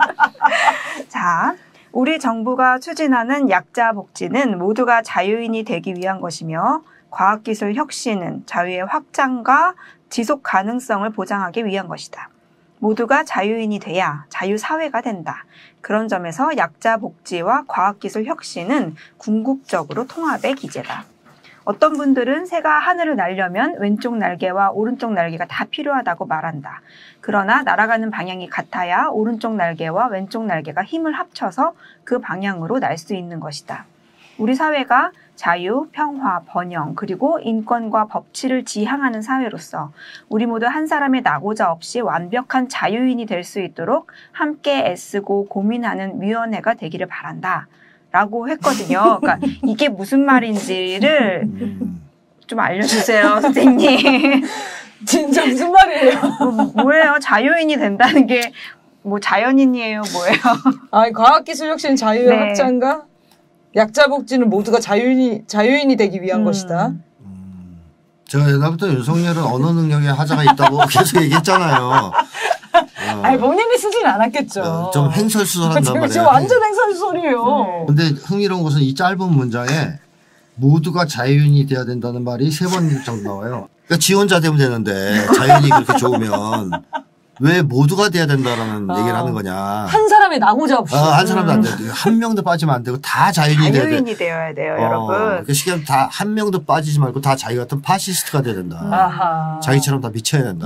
자, 우리 정부가 추진하는 약자 복지는 모두가 자유인이 되기 위한 것이며 과학기술 혁신은 자유의 확장과 지속 가능성을 보장하기 위한 것이다. 모두가 자유인이 돼야 자유사회가 된다. 그런 점에서 약자 복지와 과학기술 혁신은 궁극적으로 통합의 기제다. 어떤 분들은 새가 하늘을 날려면 왼쪽 날개와 오른쪽 날개가 다 필요하다고 말한다. 그러나 날아가는 방향이 같아야 오른쪽 날개와 왼쪽 날개가 힘을 합쳐서 그 방향으로 날 수 있는 것이다. 우리 사회가 자유, 평화, 번영, 그리고 인권과 법치를 지향하는 사회로서 우리 모두 한 사람의 낙오자 없이 완벽한 자유인이 될 수 있도록 함께 애쓰고 고민하는 위원회가 되기를 바란다. 라고 했거든요. 그러니까 이게 무슨 말인지를 좀 알려주세요, 선생님. 진짜 무슨 말이에요? 뭐, 뭐예요? 자유인이 된다는 게 뭐 자연인이에요? 뭐예요? 아, 과학기술 혁신 자유의 네. 확장과 약자 복지는 모두가 자유인이 자유인이 되기 위한 음. 것이다. 음. 제가 옛날부터 윤석열은 언어 능력에 하자가 있다고 계속 얘기했잖아요. 어. 아니 본인이 쓰진 않았겠죠. 어, 좀 횡설수설한단 지금, 말이에요. 지금 완전 횡설수설이에요. 근데 흥미로운 것은 이 짧은 문장에 모두가 자유인이 돼야 된다는 말이 세 번 정도 나와요. 그러니까 지 혼자 되면 되는데 자유인이 그렇게 좋으면 왜 모두가 돼야 된다라는 아, 얘기를 하는 거냐. 한 사람의 낙오자 없이. 아, 한 사람도 안 돼. 한 명도 빠지면 안 되고 다 자유인이 돼야 돼. 자유인이 되어야 돼요, 어, 여러분. 그 시간 다 한 명도 빠지지 말고 다 자기 같은 파시스트가 돼야 된다. 아하. 자기처럼 다 미쳐야 된다.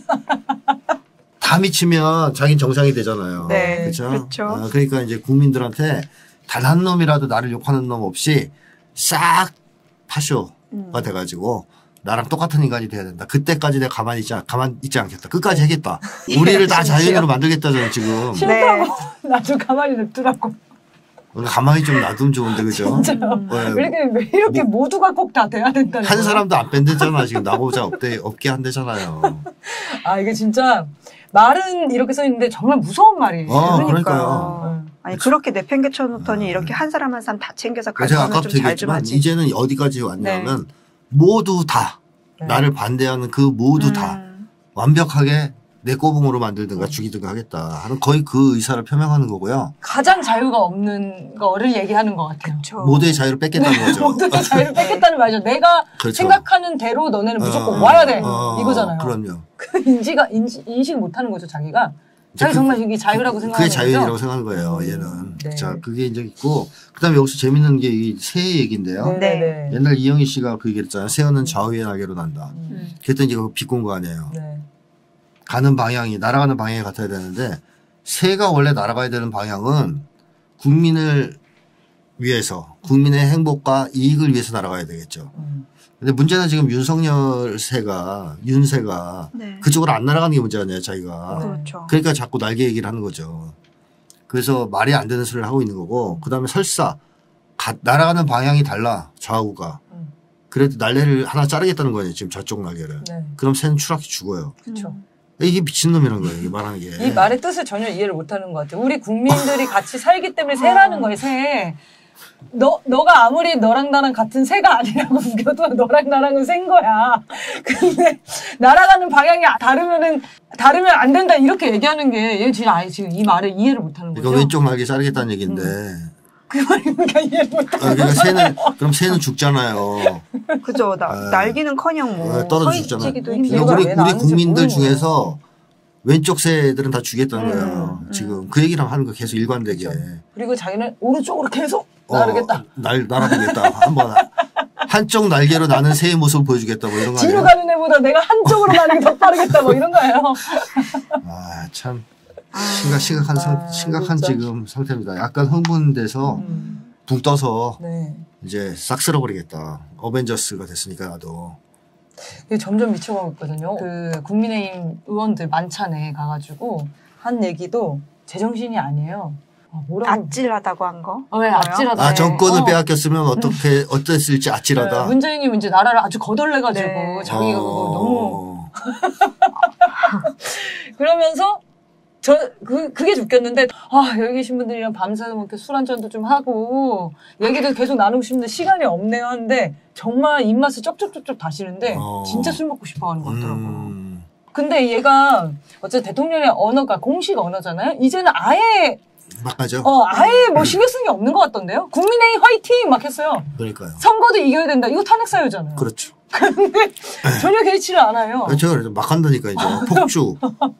다 미치면 자기는 정상이 되잖아요. 네, 그렇죠. 그렇죠. 어, 그러니까 이제 국민들한테 단 한 놈이라도 나를 욕하는 놈 없이 싹 파쇼가 음. 돼가지고 나랑 똑같은 인간이 돼야 된다. 그때까지 내가 가만히 있지, 않, 가만 있지 않겠다. 끝까지 하겠다. 우리를 다 자연으로 만들겠다, 저는 지금. 싫다고 나도 가만히 냅두라고. 가만히 좀 놔두면 좋은데, 그죠? 진짜요? 네. 왜 이렇게, 왜 이렇게 뭐, 모두가 꼭 다 돼야 된다는 한 거야? 사람도 안 뺀대잖아. 지금 나보자 없대, 없게 한대잖아요. 아, 이게 진짜 말은 이렇게 써 있는데 정말 무서운 말이에요. 어, 그러니까요. 그러니까요. 아니 그렇게 내팽개쳐 놓더니 이렇게 한 사람 한 사람 다 챙겨서 제가 가져가면 아까부터 좀 잘 좀 얘기했지만 하지. 이제는 어디까지 왔냐면 모두 다 네. 나를 반대하는 그 모두 음. 다 완벽하게 내 꼬붕으로 만들든가 죽이든가 하겠다 하는 거의 그 의사를 표명하는 거고요. 가장 자유가 없는 거를 얘기하는 것 같아요. 그렇죠. 모두의 자유를 뺏겠다는 거죠. 모두의 자유를 뺏겠다는 말이죠. 내가 그렇죠. 생각하는 대로 너네는 무조건 어, 와야 돼. 어, 이거잖아요. 그럼요. 그 인지가 인지, 인식 못하는 거죠, 자기가. 자기 그, 정말 이게 자유라고 생각하는 그게 자유인이라고 거죠? 생각하는 거예요. 음, 얘는. 네. 자, 그게 이제 있고 그다음에 여기서 재밌는 게 이 새 얘기인데요. 네. 네. 네. 옛날 이영희 씨가 그 얘기했잖아요. 새우는 좌우의 날개로 난다. 음, 그랬더니 이거 비꼰 거 아니에요. 네. 가는 방향이 날아가는 방향이 같아야 되는데 새가 원래 날아가야 되는 방향은 국민을 위해서 국민의 행복과 이익을 위해서 날아가야 되겠죠. 음. 근데 문제는 지금 윤석열 새가 윤새가 네. 그쪽으로 안 날아가는 게 문제 아니에요, 자기가. 그렇죠. 그러니까 자꾸 날개 얘기를 하는 거죠. 그래서 말이 안 되는 소리를 하고 있는 거고 그다음에 설사 가, 날아가는 방향이 달라 좌우가. 음. 그래도 날개를 하나 자르겠다는 거예요. 지금 저쪽 날개를. 네. 그럼 새는 추락해 죽어요. 그렇죠. 이게 미친놈이라는 거예요. 이게 말하는 게. 이 말의 뜻을 전혀 이해를 못하는 것 같아요. 우리 국민들이 같이 살기 때문에 새라는 거예요. 새. 너 너가 아무리 너랑 나랑 같은 새가 아니라고 우겨도 너랑 나랑은 새인 거야. 근데 날아가는 방향이 다르면은 다르면 안 된다 이렇게 얘기하는 게 얘 지금 아예 지금 이 말을 이해를 못하는 거죠. 그러니까 왼쪽 날개 자르겠다는 얘기인데. 음. 그 말이니까 이해를 못하는 아, 그러니까 새는 그럼 새는 죽잖아요. 그죠. 나, 네. 날기는커녕 뭐 네, 떨어져 죽잖아요. 서있지기도 그러니까 힘들고. 그러니까 우리 왜 우리 나는지 국민들 모르는 중에서 왼쪽 새들은 다 죽였다는 음, 거예요. 음. 지금 그 얘기를 하는 거 계속 일관되게. 그렇죠. 그리고 자기는 오른쪽으로 계속 어, 나르겠다. 날 날아보겠다. 한번 한쪽 날개로 나는 새의 모습을 보여주겠다. 뭐 이런 거 뒤로 아니에요? 가는 애보다 내가 한쪽으로 가는 게 더 빠르겠다. 뭐 이런 거예요. 아, 참 심각 심각한 상, 아, 심각한 진짜. 지금 상태입니다. 약간 흥분돼서 음, 붕 떠서 네. 이제 싹 쓸어버리겠다. 어벤져스가 됐으니까 나도. 이게 점점 미쳐가고 있거든요. 그 국민의힘 의원들 만찬에 가가지고 한 얘기도 제정신이 아니에요. 아, 뭐라고? 아찔하다고 한 거? 어, 왜 아찔하다. 아, 정권을 어. 빼앗겼으면 어떻게 어땠을지 아찔하다. 네, 문재인이 이제 나라를 아주 거덜내가지고 네. 자기가 그거 너무 어. 그러면서 저 그 그게 웃겼는데 아 여기 계신 분들이랑 밤새서 이렇게 술 한잔도 좀 하고 얘기도 계속 나누고 싶은데 시간이 없네요 하는데 정말 입맛을 쩝쩝쩝쩝 다시는데 어. 진짜 술 먹고 싶어하는 것 같더라고요. 음. 근데 얘가 어쨌든 대통령의 언어가 공식 언어잖아요. 이제는 아예 막 가죠. 어 아예 뭐 신경 쓰는 게 없는 것 같던데요. 국민의힘 화이팅 막 했어요. 그러니까요. 선거도 이겨야 된다. 이거 탄핵 사유잖아요. 그렇죠. 근데 전혀 개의치를 않아요. 그렇죠. 그래서 막 한다니까 이제 폭주.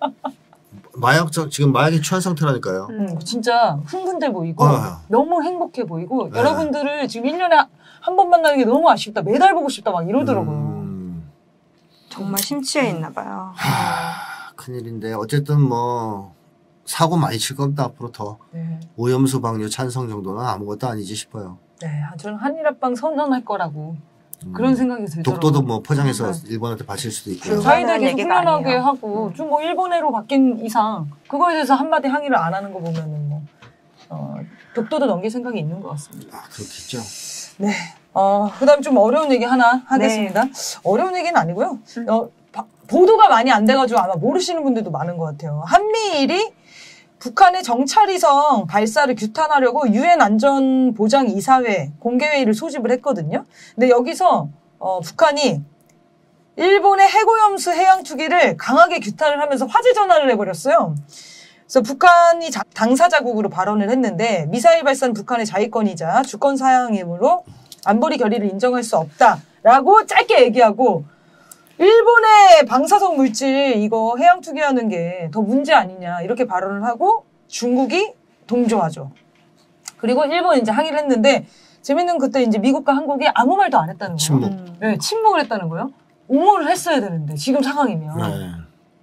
마약 지금 마약에 취한 상태라니까요. 음, 진짜 흥분돼 보이고 어. 너무 행복해 보이고 네. 여러분들을 지금 일 년에 한 번 만나는 게 너무 아쉽다. 매달 보고 싶다 막 이러더라고요. 음. 정말 심취해 있나 봐요. 하, 큰일인데 어쨌든 뭐 사고 많이 칠 겁니다. 앞으로 더 네. 오염수 방류 찬성 정도는 아무것도 아니지 싶어요. 네, 저는 한일합방 선언할 거라고 음. 그런 생각이 들더라고요. 독도도 뭐 포장해서 네. 일본한테 바칠 수도 있고요. 자- 자기들 계속 얘기가 훈련하게 아니에요. 하고 음. 좀 뭐 일본해로 바뀐 이상 그거에 대해서 한마디 항의를 안 하는 거 보면은 뭐 어, 독도도 넘길 생각이 있는 것 같습니다. 아, 그렇겠죠. 네. 어, 그 다음 좀 어려운 얘기 하나 하겠습니다. 어려운 얘기는 아니고요. 음. 어, 바- 보도가 많이 안 돼가지고 아마 모르시는 분들도 많은 것 같아요. 한미일이 북한의 정찰위성 발사를 규탄하려고 유엔 안전보장이사회 공개회의를 소집을 했거든요. 근데 여기서 어, 북한이 일본의 해고염수 해양 투기를 강하게 규탄을 하면서 화제 전환을 해버렸어요. 그래서 북한이 자- 당사자국으로 발언을 했는데 미사일 발사는 북한의 자위권이자 주권 사항이므로 안보리 결의를 인정할 수 없다라고 짧게 얘기하고 일본의 방사성 물질 이거 해양 투기하는 게 더 문제 아니냐 이렇게 발언을 하고 중국이 동조하죠. 그리고 일본이 이제 항의를 했는데 재밌는 그때 이제 미국과 한국이 아무 말도 안 했다는 거예요. 침묵. 음. 네, 침묵을 했다는 거예요. 옹호를 했어야 되는데 지금 상황이면 네.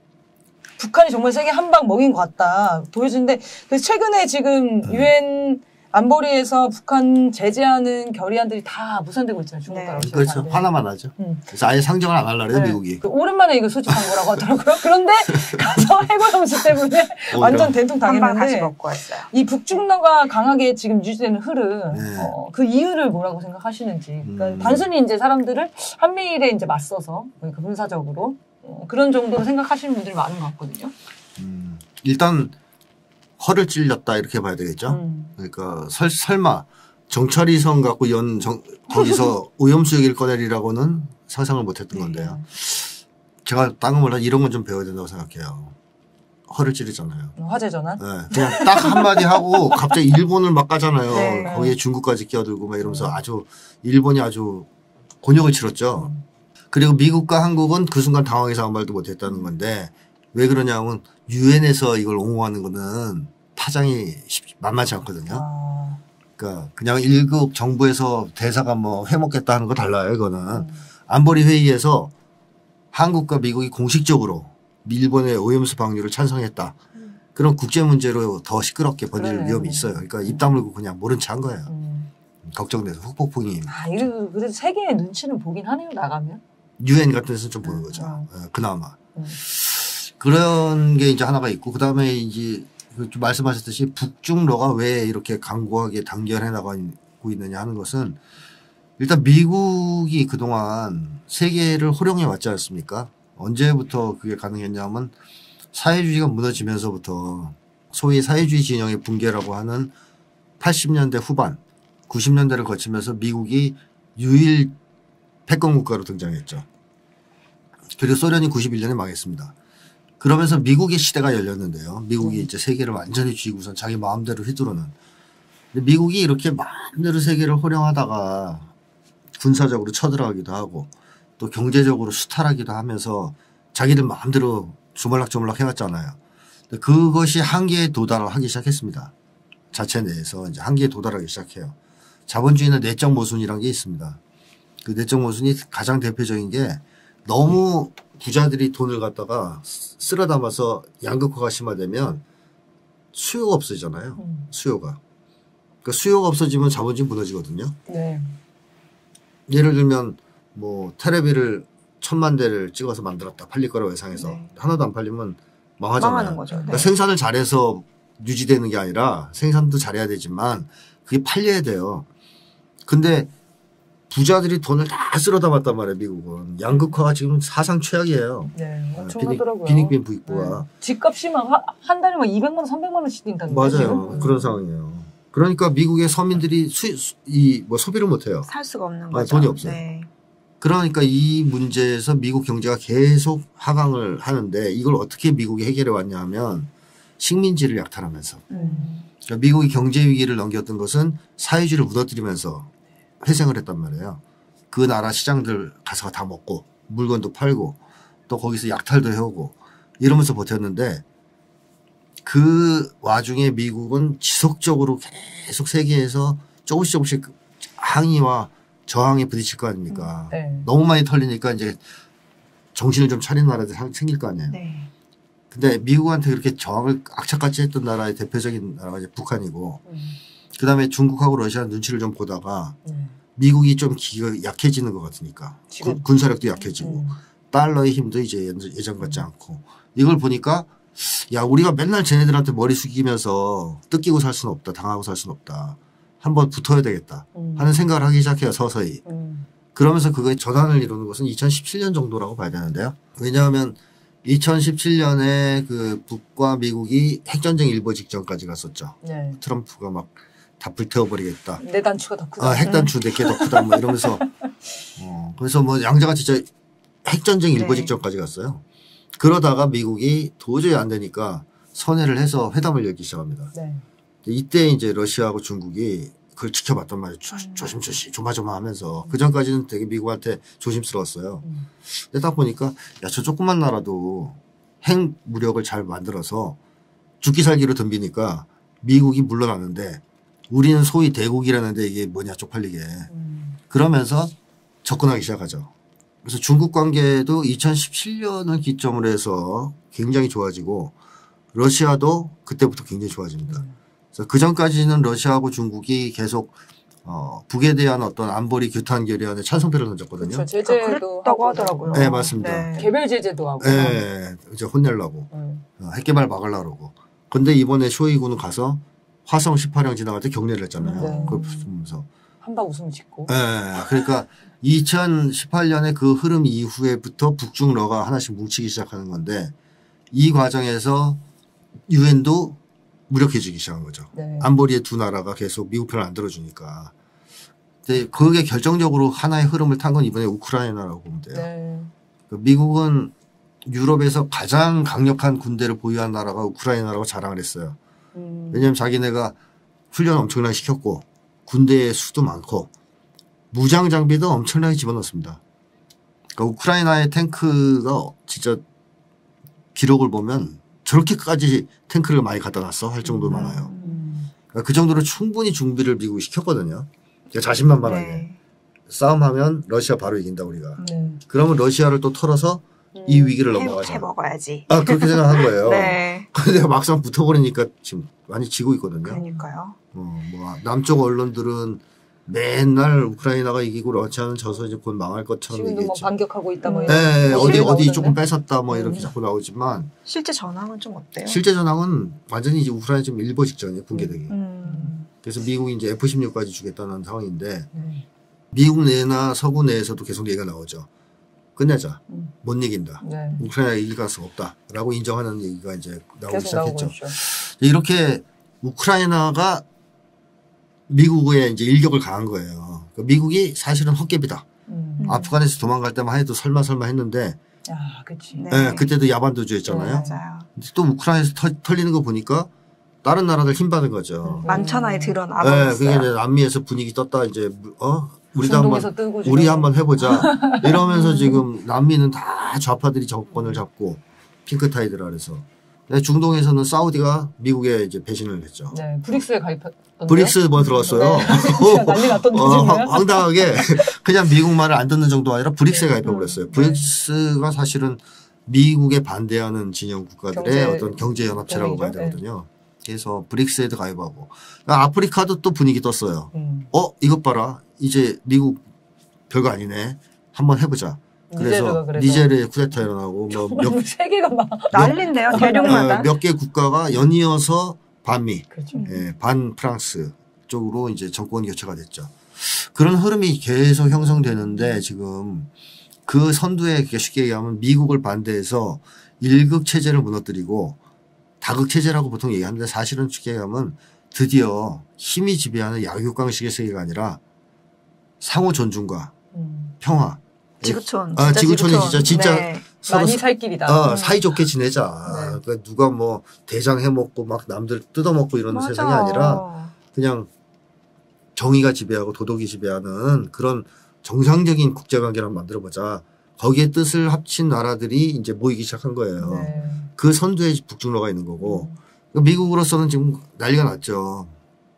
북한이 정말 세게 한 방 먹인 것 같다 보여지는데 그래서 최근에 지금 음. 유엔 안보리에서 북한 제재하는 결의안들이 다 무산되고 있잖아요. 중국과 네. 러시아. 그렇죠. 하나만 하죠. 음. 그래서 아예 상정을 안 하려고 해요, 미국이. 그 오랜만에 이거 소집한 거라고 하더라고요. 그런데 가서 해고염수 때문에 완전 대통 한 방 다시 당했는데 먹고 왔어요. 이 북중러가 강하게 지금 유지되는 흐름 네. 어, 그 이유를 뭐라고 생각하시는지 그러니까 음. 단순히 이제 사람들을 한미일에 이제 맞서서 그러니까 군사적으로 어, 그런 정도로 생각하시는 분들이 많은 것 같거든요. 음, 일단 허를 찔렸다 이렇게 봐야 되겠죠. 음. 그러니까 설, 설마 정찰위성 갖고 연 정, 거기서 오염수 얘기를 꺼내리라고는 상상을 못했던 건데요. 제가 딴거 몰라 이런 건 좀 배워야 된다고 생각해요. 허를 찌르잖아요. 화재 전환. 네, 그냥 딱 한마디 하고 갑자기 일본을 막 까잖아요. 네. 거기에 중국까지 끼어들고 막 이러면서 아주 일본이 아주 곤욕을 치렀죠. 그리고 미국과 한국은 그 순간 당황해서 아무 말도 못했다는 건데 왜 그러냐면 유엔에서 이걸 옹호하는 거는 파장이 쉽- 만만치 않거든요. 아, 그러니까 그냥 일국 정부에서 대사가 뭐 해먹겠다 하는 거 달라요. 이거는 음. 안보리 회의에서 한국과 미국이 공식적으로 일본의 오염수 방류를 찬성했다. 그런 국제 문제로 더 시끄럽게 번질 그러네요. 위험이 있어요. 그러니까 입 다물고 그냥 모른 체 한 거예요. 음. 걱정돼서 후폭풍이 아, 이거 그래도 세계의 눈치는 보긴 하네요, 나가면. 유엔 같은 데서 좀 보는 음, 거죠. 음. 예, 그나마. 음. 그런 게 이제 하나가 있고, 그 다음에 이제 좀 말씀하셨듯이 북중러가 왜 이렇게 강고하게 단결해 나가고 있느냐 하는 것은 일단 미국이 그동안 세계를 호령해 왔지 않습니까? 언제부터 그게 가능했냐면 사회주의가 무너지면서부터 소위 사회주의 진영의 붕괴라고 하는 팔십 년대 후반, 구십 년대를 거치면서 미국이 유일 패권 국가로 등장했죠. 그리고 소련이 구십일 년에 망했습니다. 그러면서 미국의 시대가 열렸는데요. 미국이 이제 세계를 완전히 쥐고선 자기 마음대로 휘두르는. 근데 미국이 이렇게 마음대로 세계를 호령하다가 군사적으로 쳐들어가기도 하고 또 경제적으로 수탈하기도 하면서 자기들 마음대로 주물락주물락 해왔잖아요. 근데 그것이 한계에 도달하기 시작했습니다. 자체 내에서 이제 한계에 도달하기 시작해요. 자본주의는 내적 모순이라는 게 있습니다. 그 내적 모순이 가장 대표적인 게 너무 부자들이 돈을 갖다가 쓸어 담아서 양극화가 심화되면 수요가 없어지잖아요. 음. 수요가. 그러니까 수요가 없어지면 자본주의 무너지거든요. 네. 예를 들면 뭐 테레비를 천만 대를 찍어서 만들었다 팔릴 거라고 예상해서 네. 하나도 안 팔리면 망하잖아요. 망하는 거죠. 네. 그러니까 생산을 잘해서 유지되는 게 아니라 생산도 잘해야 되지만 그게 팔려야 돼요. 근데 부자들이 돈을 다 쓸어 담았단 말이에요. 미국은. 양극화가 지금 사상 최악이에요. 네. 엄청나더라고요. 빈익빈 부익부가. 네. 집값이 막 한 달에 막 이백만 원, 삼백만 원씩 뛴다는 맞아요. 지금? 그런 상황이에요. 그러니까 미국의 서민들이 수, 이, 뭐 소비를 못 해요. 살 수가 없는 아, 거죠. 돈이 없어요. 네. 그러니까 이 문제에서 미국 경제가 계속 하강을 하는데 이걸 어떻게 미국이 해결해 왔냐 하면 식민지를 약탈하면서. 음. 그러니까 미국이 경제 위기를 넘겼던 것은 사회주의를 무너뜨리면서 회생을 했단 말이에요. 그 나라 시장들 가서 다 먹고 물건도 팔고 또 거기서 약탈도 해오고 이러면서 버텼는데 그 와중에 미국은 지속적으로 계속 세계에서 조금씩 조금씩 항의와 저항에 부딪힐 거 아닙니까? 네. 너무 많이 털리니까 이제 정신을 좀 차린 나라들이 생길 거 아니에요. 네. 근데 미국한테 그렇게 저항을 악착같이 했던 나라의 대표적인 나라가 이제 북한이고 음. 그 다음에 중국하고 러시아 눈치를 좀 보다가 네. 미국이 좀 기가 약해지는 것 같으니까 지금. 군, 군사력도 약해지고 음. 달러의 힘도 이제 예전 같지 않고 이걸 보니까 야 우리가 맨날 쟤네들한테 머리 숙이면서 뜯기고 살 수는 없다. 당하고 살 수는 없다. 한번 붙어야 되겠다 음. 하는 생각을 하기 시작해요. 서서히. 음. 그러면서 그거의 전환을 이루는 것은 이천십칠 년 정도라고 봐야 되는데요. 왜냐하면 이천십칠 년에 그 북과 미국이 핵전쟁 일보 직전까지 갔었죠. 네. 트럼프가 막 다 불태워버리겠다. 내 단추가 더 크다. 아, 핵단추 내게 더 크다. 뭐 이러면서. 어, 그래서 뭐 양자가 진짜 핵전쟁 일보 네. 직전까지 갔어요. 그러다가 미국이 도저히 안 되니까 선회를 해서 회담을 열기 시작합니다. 네. 이때 이제 러시아하고 중국이 그걸 지켜봤단 말이에요. 조심, 음. 조심조심, 조마조마 하면서. 그 전까지는 되게 미국한테 조심스러웠어요. 음. 근데 딱 보니까 야, 저 조그만 나라도 핵 무력을 잘 만들어서 죽기 살기로 덤비니까 미국이 물러나는데 우리는 소위 대국이라는데 이게 뭐냐 쪽팔리게. 음. 그러면서 접근하기 시작하죠. 그래서 중국 관계도 이천십칠 년을 기점으로 해서 굉장히 좋아지고 러시아도 그때부터 굉장히 좋아집니다. 음. 그래서 그 전까지는 러시아하고 중국이 계속 어, 북에 대한 어떤 안보리 규탄 결의안에 찬성표를 던졌거든요. 그렇죠. 제재도 그랬다고 하고 하더라고요. 네, 맞습니다. 네. 개별 제재도 하고. 예, 이제 혼내려고. 음. 어, 핵개발 막으려고 그러고. 근데 이번에 쇼이구는 가서 화성 십팔 형 지나갈 때 격려를 했잖아요. 네. 그걸 보면서. 한바 웃음 짓고. 예, 그러니까 이천십팔 년에 그 흐름 이후에부터 북중러가 하나씩 뭉치기 시작하는 건데 이 과정에서 유엔도 무력해지기 시작한 거죠. 네. 안보리의 두 나라가 계속 미국 편을 안 들어주니까. 근데 그게 결정적으로 하나의 흐름을 탄 건 이번에 우크라이나라고 보면 돼요. 네. 미국은 유럽에서 가장 강력한 군대를 보유한 나라가 우크라이나라고 자랑을 했어요. 음. 왜냐하면 자기네가 훈련 엄청나게 시켰고 군대의 수도 많고 무장 장비도 엄청나게 집어넣습니다. 그러니까 우크라이나의 탱크가 진짜 기록을 보면 저렇게까지 탱크를 많이 갖다 놨어 할 정도로 많아요. 음. 그러니까 그 정도로 충분히 준비를 미국이 시켰거든요. 그러니까 자신만만하게. 네. 싸움하면 러시아 바로 이긴다 우리가. 네. 그러면 러시아를 또 털어서 이 위기를 해, 넘어가자. 해 먹어야지. 아 그렇게 생각한 거예요. 네. 근데 막상 붙어버리니까 지금 많이 지고 있거든요. 그러니까요. 어, 뭐 남쪽 언론들은 맨날 우크라이나가 이기고 러시아는 져서 이제 곧 망할 것처럼 지금도 뭐 얘기했죠. 반격하고 있다 뭐. 네, 이런 어디 얘기가 어디 나오던데. 조금 뺏었다 뭐 이렇게 음. 자꾸 나오지만 실제 전황은 좀 어때요? 실제 전황은 완전히 이제 우크라이나 지금 일보 직전이에요, 붕괴되기. 음. 그래서 미국이 이제 에프 십육까지 주겠다는 상황인데 음. 미국 내나 서구 내에서도 계속 얘기가 나오죠. 끝내자. 음. 못 이긴다. 네. 우크라이나가 이길 가능성 없다라고 인정하는 얘기가 이제 나오기 계속 나오고 시작했죠. 있죠. 이렇게 우크라이나가 미국의 이제 일격을 가한 거예요. 그러니까 미국이 사실은 헛개비다. 음. 아프간에서 도망갈 때만 해도 설마 설마 했는데 야, 그치. 네. 예, 그때도 야반도주였잖아요. 네. 맞아요. 근데 또 우크라이나에서 터, 털리는 거 보니까 다른 나라들 힘 받은 거죠. 음. 만천하에 네, 드러나버렸어요. 그게 이제 남미에서 분위기 떴다 이제 어 우리도 한번 중동에서 뜨고 우리 지금. 한번 해보자 이러면서 지금 남미는 다 좌파들이 정권을 잡고 핑크타이드라 그래서 근데 중동에서는 사우디가 미국에 이제 배신을 했죠. 네, 브릭스에 가입했던데. 브릭스 뭐 들어왔어요. 네. 난리 났던데 어, 지금. 황- 황당하게 그냥 미국 말을 안 듣는 정도가 아니라 브릭스에 가입해버렸어요. 음. 브릭스가 사실은 미국에 반대하는 진영 국가들의 경제 어떤 경제연합체라고 봐야 동맹이죠. 되거든요. 그래서 브릭스에도 가입하고 아프리카도 또 분위기 떴어요. 음. 어 이것 봐라 이제 미국 별거 아니네 한번 해보자. 니제르가 그래서 그래서 니제르에 쿠데타 일어나고 뭐몇 세계가 막 난린데요, 어, 대륙마다. 몇 개 국가가 연이어서 반미 그렇죠. 예, 반 프랑스 쪽으로 이제 정권 교체가 됐죠. 그런 흐름이 계속 형성되는데 지금 그 선두에 쉽게 얘기하면 미국을 반대해서 일극 체제를 무너뜨리고 다극 체제라고 보통 얘기하는데 사실은 쉽게 얘기하면 드디어 힘이 지배하는 약육강식의 세계가 아니라 상호 존중과 음. 평화. 지구촌. 아, 진짜 지구촌이 지구촌. 진짜 진짜 네. 서로 많이 사- 살 길이다. 어, 음. 사이좋게 지내자. 네. 그러니까 누가 뭐 대장 해먹고 막 남들 뜯어먹고 이러는 맞아. 세상이 아니라 그냥 정의가 지배하고 도덕이 지배하는 그런 정상적인 국제관계를 한번 만들어보자. 거기에 뜻을 합친 나라들이 이제 모이기 시작한 거예요. 네. 그 선두에 북중로가 있는 거고 음. 미국으로서는 지금 난리가 났죠.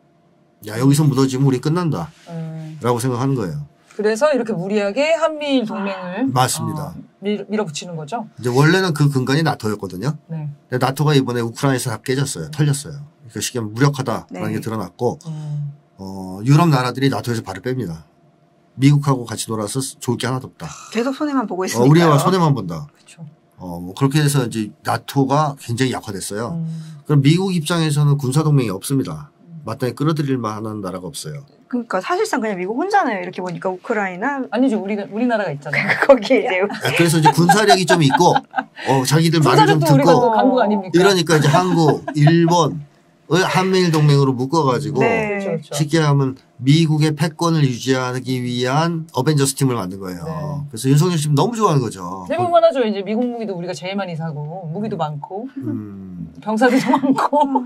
야 여기서 무너지면 우리 끝난다 음. 라고 생각하는 거예요. 그래서 이렇게 무리하게 한미일 동맹을 맞습니다. 어, 밀, 밀어붙이는 거죠. 이제 원래는 그 근간이 나토였거든요. 네. 근데 나토가 이번에 우크라이나에서 다 깨졌어요. 털렸어요. 그러니까 쉽게 말하면 무력하다라는 네. 게 드러났고 음. 어, 유럽 나라들이 나토에서 발을 뺍니다. 미국하고 같이 놀아서 좋을 게 하나도 없다. 계속 손해만 보고 어, 있으니까. 우리가 손해만 본다. 그렇죠. 어, 뭐 그렇게 해서 이제 나토가 굉장히 약화됐어요. 음. 그럼 미국 입장에서는 군사동맹이 없습니다. 마땅히 끌어들일 만한 나라가 없어요. 그러니까 사실상 그냥 미국 혼자네요. 이렇게 보니까 우크라이나 아니죠. 우리가 우리나라가 있잖아요. 거기에 이제 아, 그래서 이제 군사력이 좀 있고, 어, 자기들 말을 좀 군사력도 우리가 또 듣고, 강국 아닙니까? 이러니까 이제 한국, 일본을 한미일 동맹으로 묶어가지고, 네. 그렇죠, 그렇죠. 쉽게 하면 미국의 패권을 유지하기 위한 어벤져스 팀을 만든 거예요. 네. 그래서 윤석열 씨 너무 좋아하는 거죠. 해볼만 하죠. 이제 미국 무기도 우리가 제일 많이 사고 무기도 많고 음, 병사들도 많고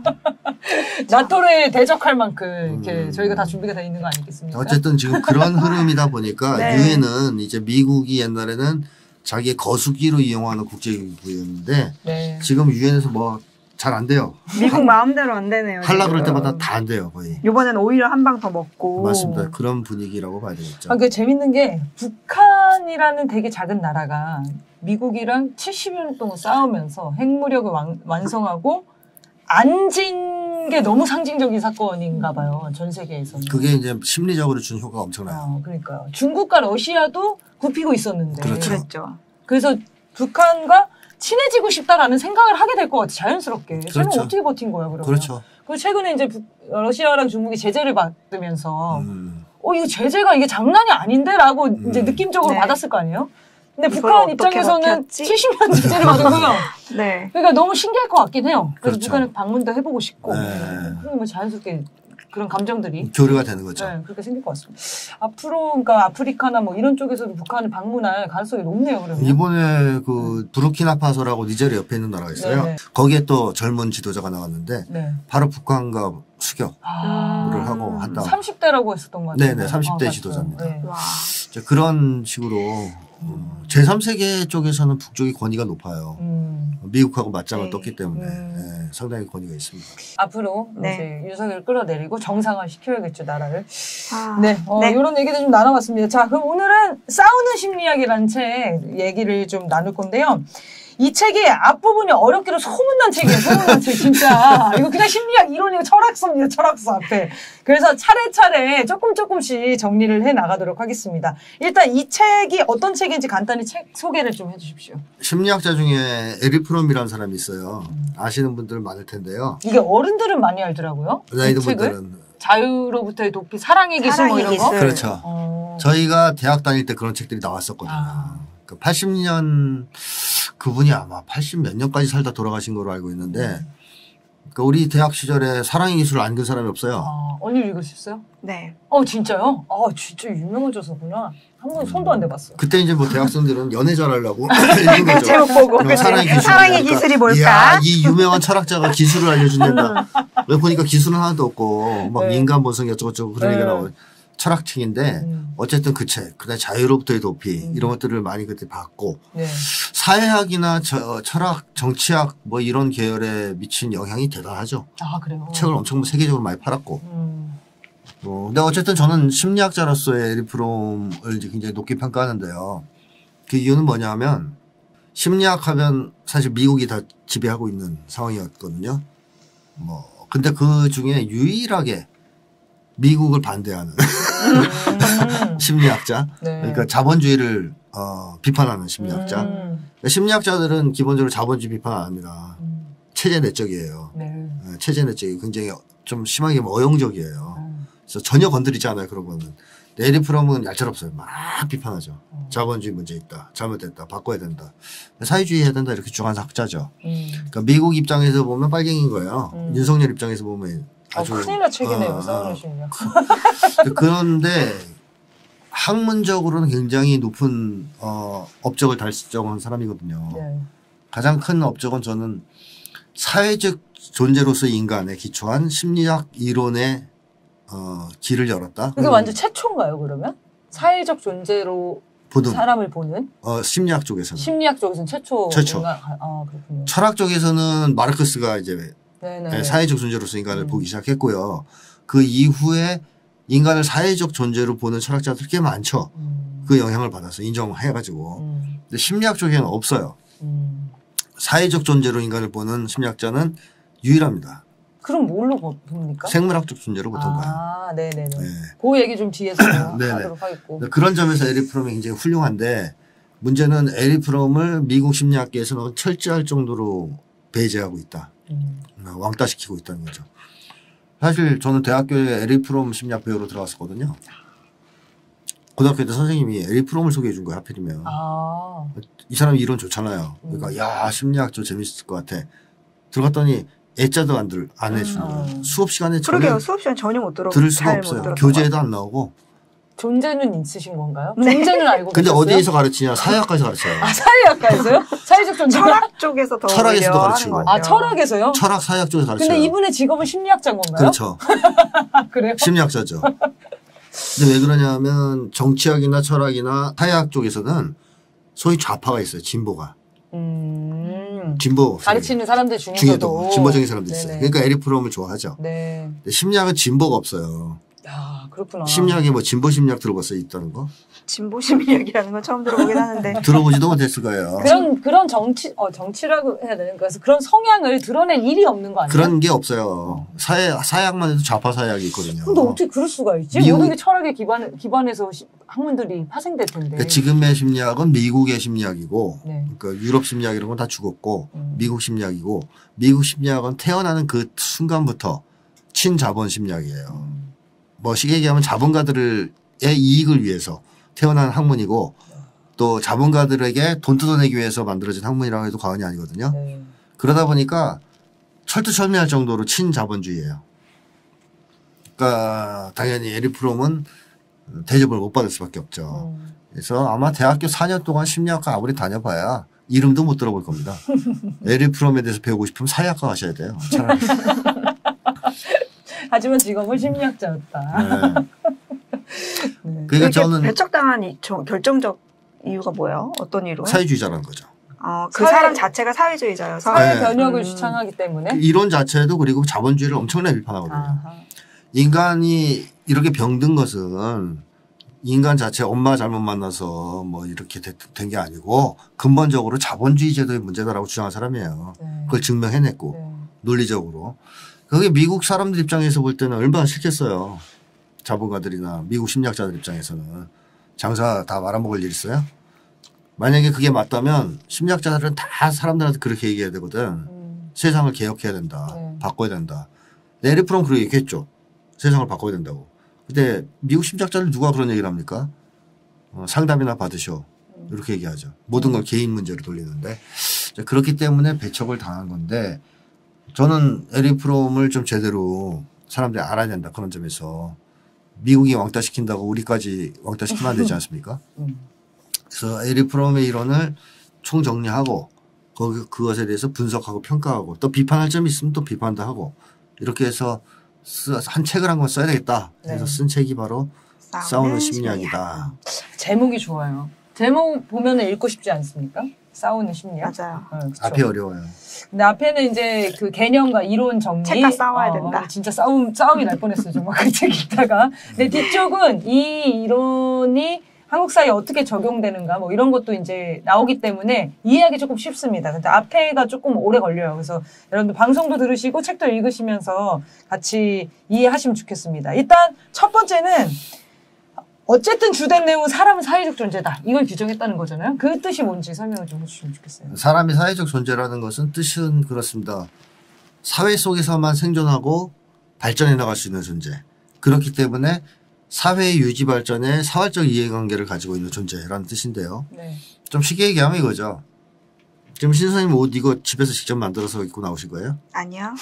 나토를 대적할 만큼 이렇게 음. 저희가 다 준비가 돼 있는 거 아니겠습니까? 어쨌든 지금 그런 흐름이다 보니까 네. 유엔은 이제 미국이 옛날에는 자기의 거수기로 이용하는 국제기구였는데 네. 지금 유엔에서 뭐 잘 안 돼요. 미국 마음대로 안 되네요. 하려 그럴 지금. 때마다 다 안 돼요, 거의. 이번엔 오히려 한 방 더 먹고. 맞습니다. 그런 분위기라고 봐야 되겠죠. 아, 그 재밌는 게 북한이라는 되게 작은 나라가 미국이랑 칠십여 년 동안 싸우면서 핵무력을 완, 완성하고 안진 게 너무 상징적인 사건인가 봐요. 전 세계에서는. 그게 이제 심리적으로 준 효과가 엄청나요. 어, 그러니까요. 중국과 러시아도 굽히고 있었는데. 그렇죠. 그랬죠. 그래서 북한과 친해지고 싶다라는 생각을 하게 될 것 같아. 자연스럽게. 쟤는 그렇죠. 어떻게 버틴 거야, 그러면? 그렇죠. 그리고 최근에 이제 북- 러시아랑 중국이 제재를 받으면서 음. 어, 이거 제재가 이게 장난이 아닌데라고 음. 이제 느낌적으로 네. 받았을 거 아니에요? 근데 이걸 북한 어떻게 입장에서는 버텼지? 칠십 년 제재를 받은 거예요. 네. 그러니까 너무 신기할 것 같긴 해요. 그래서 그렇죠. 북한에 방문도 해보고 싶고. 네. 그럼 뭐 자연스럽게 그런 감정들이 교류가 되는 거죠. 네, 그렇게 생길 것 같습니다. 앞으로 그러니까 아프리카나 뭐 이런 쪽에서도 북한을 방문할 가능성이 높네요. 그러면. 이번에 그 부르키나파소라고 니제르 옆에 있는 나라가 있어요. 네네. 거기에 또 젊은 지도자가 나왔는데 네. 바로 북한과 수교를 아, 음. 하고 한다. 삼십 대라고 했었던 것 같아요. 네네, 삼십 대 맞죠. 지도자입니다. 네. 와. 이제 그런 식으로 어, 제삼 세계 쪽에서는 북쪽이 권위가 높아요. 음. 미국하고 맞짱을 네. 떴기 때문에 음. 네, 상당히 권위가 있습니다. 앞으로 네. 이제 윤석열을 끌어내리고 정상화 시켜야겠죠, 나라를. 아. 네, 어, 네. 이런 얘기도 좀 나눠봤습니다. 자, 그럼 오늘은 싸우는 심리학이라는 책 얘기를 좀 나눌 건데요. 이 책이 앞부분이 어렵기로 소문난 책이에요. 소문난 책 진짜. 이거 그냥 심리학 이론이고 철학서입니다. 철학서 앞에. 그래서 차례차례 조금 조금씩 정리를 해 나가도록 하겠습니다. 일단 이 책이 어떤 책인지 간단히 책 소개를 좀 해주십시오. 심리학자 중에 에릭 프롬이라는 사람이 있어요. 아시는 분들 많을 텐데요. 이게 어른들은 많이 알더라고요. 나이도 이 책을? 분들은 자유로부터의 도피, 사랑의 기술 뭐 이런 거. 기술. 그렇죠. 어. 저희가 대학 다닐 때 그런 책들이 나왔었거든요. 아. 그 팔십 년 그분이 아마 팔십 몇 년까지 살다 돌아가신 걸로 알고 있는데 그 우리 대학 시절에 사랑의 기술을 안 읽은 사람이 없어요. 아, 언니 읽으셨어요? 네. 어 진짜요? 아 진짜 유명해져서구나. 한 번 손도 안 대봤어. 그때 이제 뭐 대학생들은 연애 잘하려고 읽은 거죠. 제목 보고. 어, 사랑의 기술. 사랑의 기술이 뭘까? 이야, 이 유명한 철학자가 기술을 알려준단다. 왜 보니까 기술은 하나도 없고 막 네. 인간 본성 어쩌고저쩌고 그런 네. 얘기가 나오는 철학책인데 음. 어쨌든 그 책, 그다음에 자유로부터의 도피 음. 이런 것들을 많이 그때 봤고 네. 사회학이나 저, 철학, 정치학 뭐 이런 계열에 미친 영향이 대단하죠. 아 그래요. 책을 엄청 세계적으로 많이 팔았고. 음. 어, 근데 어쨌든 저는 심리학자로서의 에릭 프롬을 이제 굉장히 높게 평가하는데요. 그 이유는 뭐냐면 심리학 하면 사실 미국이 다 지배하고 있는 상황이었거든요. 뭐 근데 그 중에 유일하게 미국을 반대하는 음. 심리학자, 네. 그러니까 자본주의를 어, 비판하는 심리학자. 음. 심리학자들은 기본적으로 자본주의 비판 안 합니다. 음. 체제 내적이에요. 네. 예, 체제 내적이 굉장히 좀 심하게 어용적이에요. 음. 그래서 전혀 건드리지 않아요, 그런 거는. 에릭 프롬은 얄짤없어요. 막 비판하죠. 음. 자본주의 문제 있다. 잘못됐다. 바꿔야 된다. 사회주의 해야 된다. 이렇게 주장하는 학자죠. 음. 그러니까 미국 입장에서 보면 빨갱이인 거예요. 음. 윤석열 입장에서 보면 아, 아주. 큰일 날 책이네요. 어, 싸우는 어. 심리학. 그런데 학문적으로는 굉장히 높은 어, 업적을 달성한 사람이거든요. 네. 가장 큰 업적은 저는 사회적 존재로서 인간에 기초한 심리학 이론의 어, 길을 열었다. 이게 완전 최초인가요, 그러면? 사회적 존재로 보는 사람을 보는? 어, 심리학 쪽에서는. 심리학 쪽에서는 최초. 최초. 아, 그렇군요. 철학 쪽에서는 마르크스가 이제 네네. 사회적 존재로서 인간을 음. 보기 시작했고요. 그 이후에 인간을 사회적 존재로 보는 철학자들 꽤 많죠. 음. 그 영향을 받아서 인정해가지고. 음. 근데 심리학 쪽에는 없어요. 음. 사회적 존재로 인간을 보는 심리학자는 유일합니다. 그럼 뭘로 보- 봅니까? 생물학적 존재로 보통 봐요. 아, 네네네. 네. 그 얘기 좀 뒤에서 네네. 하도록 하겠고. 그런 점에서 에릭 프롬이 굉장히 훌륭한데 문제는 에릭 프롬을 미국 심리학계에서는 철저할 정도로 배제하고 있다. 음. 왕따시키고 있다는 거죠. 사실 저는 대학교에 에릭 프롬 심리학 배우로 들어갔었거든요. 고등학교 때 선생님이 에릭 프롬을 소개해 준 거야, 하필이면. 아. 이 사람 이론 좋잖아요. 그러니까 음. 야 심리학 좀 재밌을 것 같아. 들어갔더니 애자도 안, 들, 안 해주는 거예요. 음. 수업 시간에 그러게요. 전혀 수업 시간 전혀 못 들어. 들을 수가 잘못 없어요. 들었던 교재에도 것 안 나오고. 존재는 있으신 건가요? 네. 존재는 알고 근데 계셨어요? 어디에서 가르치냐? 사회학과에서 가르쳐요. 아, 사회학과에서요? 사회적 존재. 같아요. 철학 쪽에서 더 철학에서도 오히려 하는 가르치고. 것 같아요. 아, 철학에서요? 철학 사회학 쪽에서 가르쳐요. 근데 이분의 직업은 심리학자인 건가요? 그렇죠. 아, 그래요? 심리학자죠. 근데 왜 그러냐면 정치학이나 철학이나 사회학 쪽에서는 소위 좌파가 있어요. 진보가. 음. 진보. 가르치는 사람들 중에서도. 중에도 진보적인 사람도 있어요. 네네. 그러니까 에릭 프롬을 좋아하죠. 네. 근데 심리학은 진보가 없어요. 야, 그렇구나. 심리학이 뭐 진보 심리학 들어봤어요? 있다는 거? 진보 심리학이라는 건 처음 들어보긴 하는데. 들어보지도 못했을 거예요. 그런 그런 정치 어 정치라고 해야 되는 그래서 그런 성향을 드러낸 일이 없는 거 아니에요? 그런 게 없어요. 사회, 사회학만 해도 좌파 사회학이 있거든요. 근데 어떻게 그럴 수가 있지? 미국- 모든 게 철학에 기반 기반해서 시- 학문들이 파생될 텐데. 그러니까 지금의 심리학은 미국의 심리학이고, 네. 그러니까 유럽 심리학 이런 건 다 죽었고, 음. 미국 심리학이고, 미국 심리학은 태어나는 그 순간부터 친자본 심리학이에요. 음. 뭐 쉽게 얘기하면 자본가들의 이익을 위해서 태어난 학문이고, 또 자본가들에게 돈 뜯어내기 위해서 만들어진 학문이라고 해도 과언이 아니거든요. 네. 그러다 보니까 철두철미할 정도로 친자본주의예요. 그러니까 당연히 에릭 프롬은 대접을 못 받을 수밖에 없죠. 음. 그래서 아마 대학교 사 년 동안 심리학과 아무리 다녀봐야 이름도 못 들어볼 겁니다. 에릭 프롬에 대해서 배우고 싶으면 사회학과 가셔야 돼요. 차라리. 하지만 직업은 심리학자였다. 네. 네. 그러니까 이렇게 저는 배척당한 이, 저, 결정적 이유가 뭐예요? 어떤 이유로? 사회주의자라는 거죠. 어, 그 사회- 사람 자체가 사회주의자여서. 사회 네. 변혁을 음. 주창하기 때문에. 그 이론 자체도 그리고 자본주의를 엄청나게 비판하거든요. 아하. 인간이 이렇게 병든 것은 인간 자체 엄마 잘못 만나서 뭐 이렇게 된 게 아니고 근본적으로 자본주의 제도의 문제다라고 주장한 사람이에요. 네. 그걸 증명해냈고 네. 논리적으로. 그게 미국 사람들 입장에서 볼 때는 얼마나 싫겠어요. 자본가들이나 미국 심리학자들 입장에서는. 장사 다 말아먹을 일 있어요? 만약에 그게 맞다면 심리학자들은 다 사람들한테 그렇게 얘기해야 되거든. 음. 세상을 개혁해야 된다. 네. 바꿔야 된다. 에릭 프롬 그렇게 얘기했죠. 세상을 바꿔야 된다고. 근데 미국 심리학자들 누가 그런 얘기를 합니까? 어, 상담이나 받으셔. 이렇게 얘기하죠. 모든 걸 개인 문제로 돌리는데. 그렇기 때문에 배척을 당한 건데 저는 에릭 프롬을 좀 제대로 사람들이 알아야 된다. 그런 점에서. 미국이 왕따시킨다고 우리까지 왕따시키면 안 되지 않습니까? 음. 그래서 에릭 프롬의 이론을 총정리하고 거기 그것에 대해서 분석하고 평가하고 또 비판할 점이 있으면 또 비판도 하고 이렇게 해서 한 책을 한 권 써야 되겠다. 그래서 네. 쓴 책이 바로 싸우는, 싸우는 심리학. 심리학이다. 제목이 좋아요. 제목 보면 읽고 싶지 않습니까? 싸우는 심리학. 맞아요. 어, 그쵸. 앞이 어려워요. 근데 앞에는 이제 그 개념과 이론 정리. 책과 싸워야 어, 된다. 진짜 싸움, 싸움이 날 뻔했어요. 정말 그 책 읽다가. 근데 뒤쪽은 이 이론이 한국 사회에 어떻게 적용되는가 뭐 이런 것도 이제 나오기 때문에 이해하기 조금 쉽습니다. 근데 앞에가 조금 오래 걸려요. 그래서 여러분들 방송도 들으시고 책도 읽으시면서 같이 이해하시면 좋겠습니다. 일단 첫 번째는 어쨌든 주된 내용은 사람은 사회적 존재다. 이걸 규정했다는 거잖아요. 그 뜻이 뭔지 설명을 좀 해주시면 좋겠어요. 사람이 사회적 존재라는 것은 뜻은 그렇습니다. 사회 속에서만 생존하고 발전해 나갈 수 있는 존재. 그렇기 때문에 사회의 유지 발전에 사활적 이해관계를 가지고 있는 존재라는 뜻인데요. 네. 좀 쉽게 얘기하면 이거죠. 지금 신 선생님 옷 이거 집에서 직접 만들어서 입고 나오신 거예요? 아니요.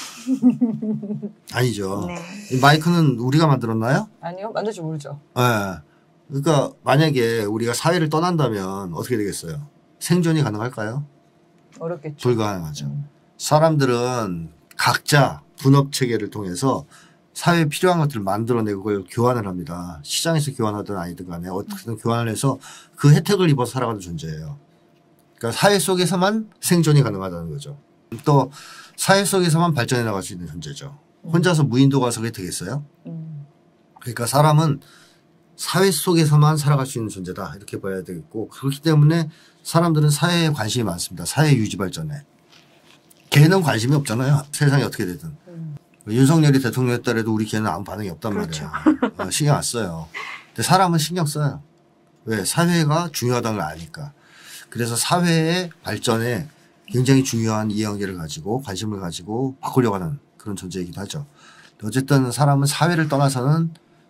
아니죠. 네. 이 마이크는 우리가 만들었나요? 아니요, 만들지 모르죠. 네. 그러니까 만약에 우리가 사회를 떠난다면 어떻게 되겠어요? 생존이 가능할까요? 어렵겠죠. 불가능하죠. 음. 사람들은 각자 분업 체계를 통해서 사회에 필요한 것들을 만들어내고 그걸 교환을 합니다. 시장에서 교환하든 아니든 간에 어떻게든 교환을 해서 그 혜택을 입어서 살아가는 존재예요. 그러니까 사회 속에서만 생존이 가능하다는 거죠. 또 사회 속에서만 발전해 나갈 수 있는 존재죠. 혼자서 무인도 가서 그게 되겠어요? 음. 그러니까 사람은 사회 속에서만 살아갈 수 있는 존재다 이렇게 봐야 되겠고 그렇기 때문에 사람들은 사회에 관심이 많습니다. 사회 유지 발전에. 개는 관심이 없잖아요. 세상이 어떻게 되든. 음. 윤석열이 대통령 했더라도 우리 개는 아무 반응이 없단 그렇죠. 말이에요. 어, 신경 안 써요. 근데 사람은 신경 써요. 왜? 사회가 중요하다는 걸 아니까. 그래서 사회의 발전에 굉장히 중요한 이해관계를 가지고 관심을 가지고 바꾸려고 하는 그런 존재이기도 하죠. 어쨌든 사람은 사회를 떠나서는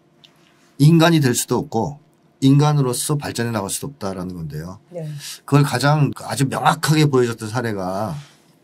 인간이 될 수도 없고 인간으로서 발전해 나갈 수도 없다라는 건데요. 네. 그걸 가장 아주 명확하게 보여줬던 사례가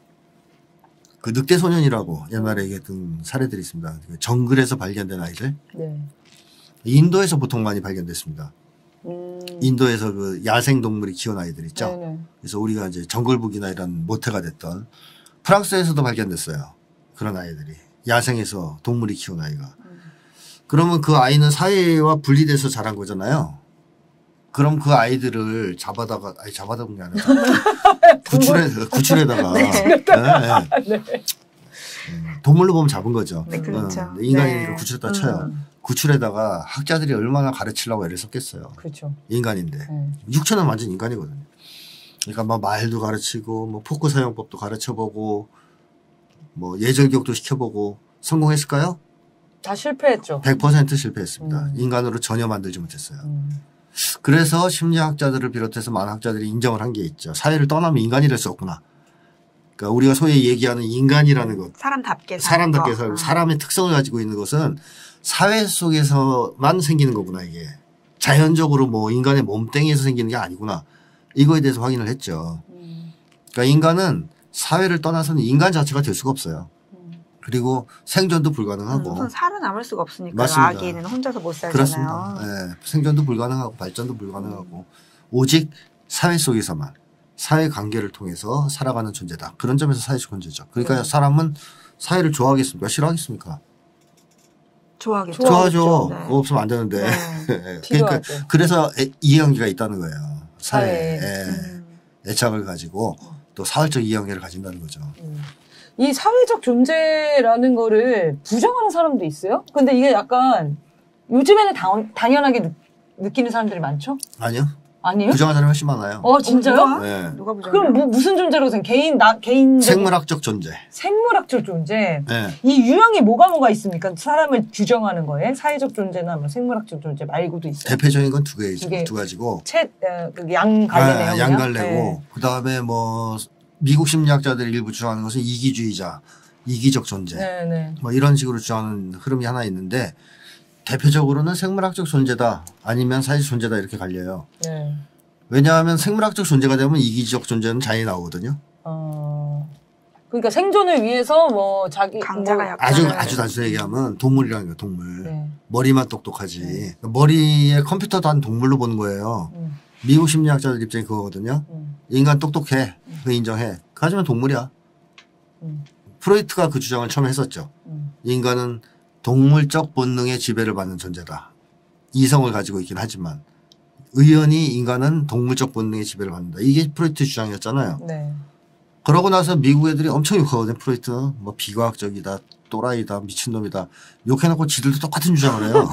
그 늑대 소년이라고 옛날에 얘기했던 사례들이 있습니다. 정글에서 발견된 아이들. 네. 인도에서 보통 많이 발견됐습니다. 음. 인도에서 그 야생 동물이 키운 아이들 있죠. 네네. 그래서 우리가 이제 정글북이나 이런 모태가 됐던 프랑스에서도 발견됐어요. 그런 아이들이. 야생에서 동물이 키운 아이가. 음. 그러면 그 아이는 사회와 분리돼서 자란 거잖아요. 그럼 그 아이들을 잡아다가, 아니 잡아다 본 게 아니라 구출해, 구출해다가. 네. 네, 네. 네. 동물로 보면 잡은 거죠. 네, 그렇죠. 어, 인간이니까 네. 구출했다 쳐요. 음. 구출에다가 학자들이 얼마나 가르치려고 애를 썼겠어요. 그렇죠. 인간인데. 네. 육체는 완전 인간이거든요. 그러니까 뭐 말도 가르치고 뭐 포크 사용법도 가르쳐보고 뭐 예절교육도 시켜보고 성공했을까요? 다 실패했죠. 백 퍼센트 실패했습니다. 음. 인간으로 전혀 만들지 못했어요. 음. 그래서 심리학자들을 비롯해서 많은 학자들이 인정을 한 게 있죠. 사회를 떠나면 인간이 될 수 없구나. 그러니까 우리가 소위 얘기하는 인간이라는 것. 사람답게 사는 사람답게 거. 살고 어. 사람의 특성을 가지고 있는 것은 사회 속에서만 생기는 거구나 이게. 자연적으로 뭐 인간의 몸뚱이에서 생기는 게 아니구나. 이거에 대해서 확인을 했죠. 음. 그러니까 인간은 사회를 떠나서는 인간 자체가 될 수가 없어요. 음. 그리고 생존도 음, 불가능하고. 우선 살아남을 수가 없으니까 맞습니다. 아기는 혼자서 못 살잖아요. 그렇습니다. 네, 생존도 불가능하고 발전도 불가능하고 오직 사회 속에서만 사회 관계를 통해서 살아가는 존재다. 그런 점에서 사회적 존재죠. 그러니까 네. 사람은 사회를 좋아하겠습니까? 싫어하겠습니까? 좋아하겠죠. 좋아하겠죠. 좋아하죠. 네. 그거 없으면 안 되는데. 네. 네. 그러니까 필요하죠. 그래서 애- 이해관계가 있다는 거예요. 사회에 사회에. 음. 애착을 가지고 또 사회적 이해관계를 가진다는 거죠. 음. 이 사회적 존재라는 거를 부정하는 사람도 있어요. 근데 이게 약간 요즘에는 당, 당연하게 느, 느끼는 사람들이 많죠? 아니요. 아니에요? 부정한 사람이 훨씬 많아요. 어 진짜요? 어, 네. 누가 부정? 그럼 뭐 무슨 존재로 생? 개인 나 개인 생물학적 존재. 생물학적 존재. 네. 이 유형이 뭐가 뭐가 있습니까? 사람을 규정하는 거에 사회적 존재나 뭐 생물학적 존재 말고도 있어요. 대표적인 건 두 개죠. 두 개. 두 가지고. 채양 갈래 아, 내용. 양갈래고 그다음에 뭐 미국 심리학자들이 일부 주장하는 것은 이기주의자, 이기적 존재. 네, 네. 뭐 이런 식으로 주장하는 흐름이 하나 있는데 대표적으로는 생물학적 존재다 아니면 사회적 존재다 이렇게 갈려요. 네. 왜냐하면 생물학적 존재가 되면 이기적 존재는 자연히 나오거든요. 어. 그러니까 생존을 위해서 뭐 자기 강자가 뭐, 약간 아주 아주 단순히 얘기하면 동물이라는 거예요. 동물. 네. 머리만 똑똑하지. 네. 머리에 컴퓨터도 한 동물로 보는 거예요. 음, 미국 심리학자들 입장이 그거거든요. 음, 인간 똑똑해. 그 인정해. 하지만 동물이야. 음, 프로이트가 그 주장을 처음 했었죠. 음. 인간은 동물적 본능의 지배를 받는 존재다. 이성을 가지고 있긴 하지만 의연히 인간은 동물적 본능의 지배를 받는다. 이게 프로이트 주장이었잖아요. 네. 그러고 나서 미국 애들이 엄청 욕하거든요. 프로이트. 뭐 비과학적이다. 또라이다. 미친놈이다. 욕해놓고 지들도 똑같은 주장을 해요.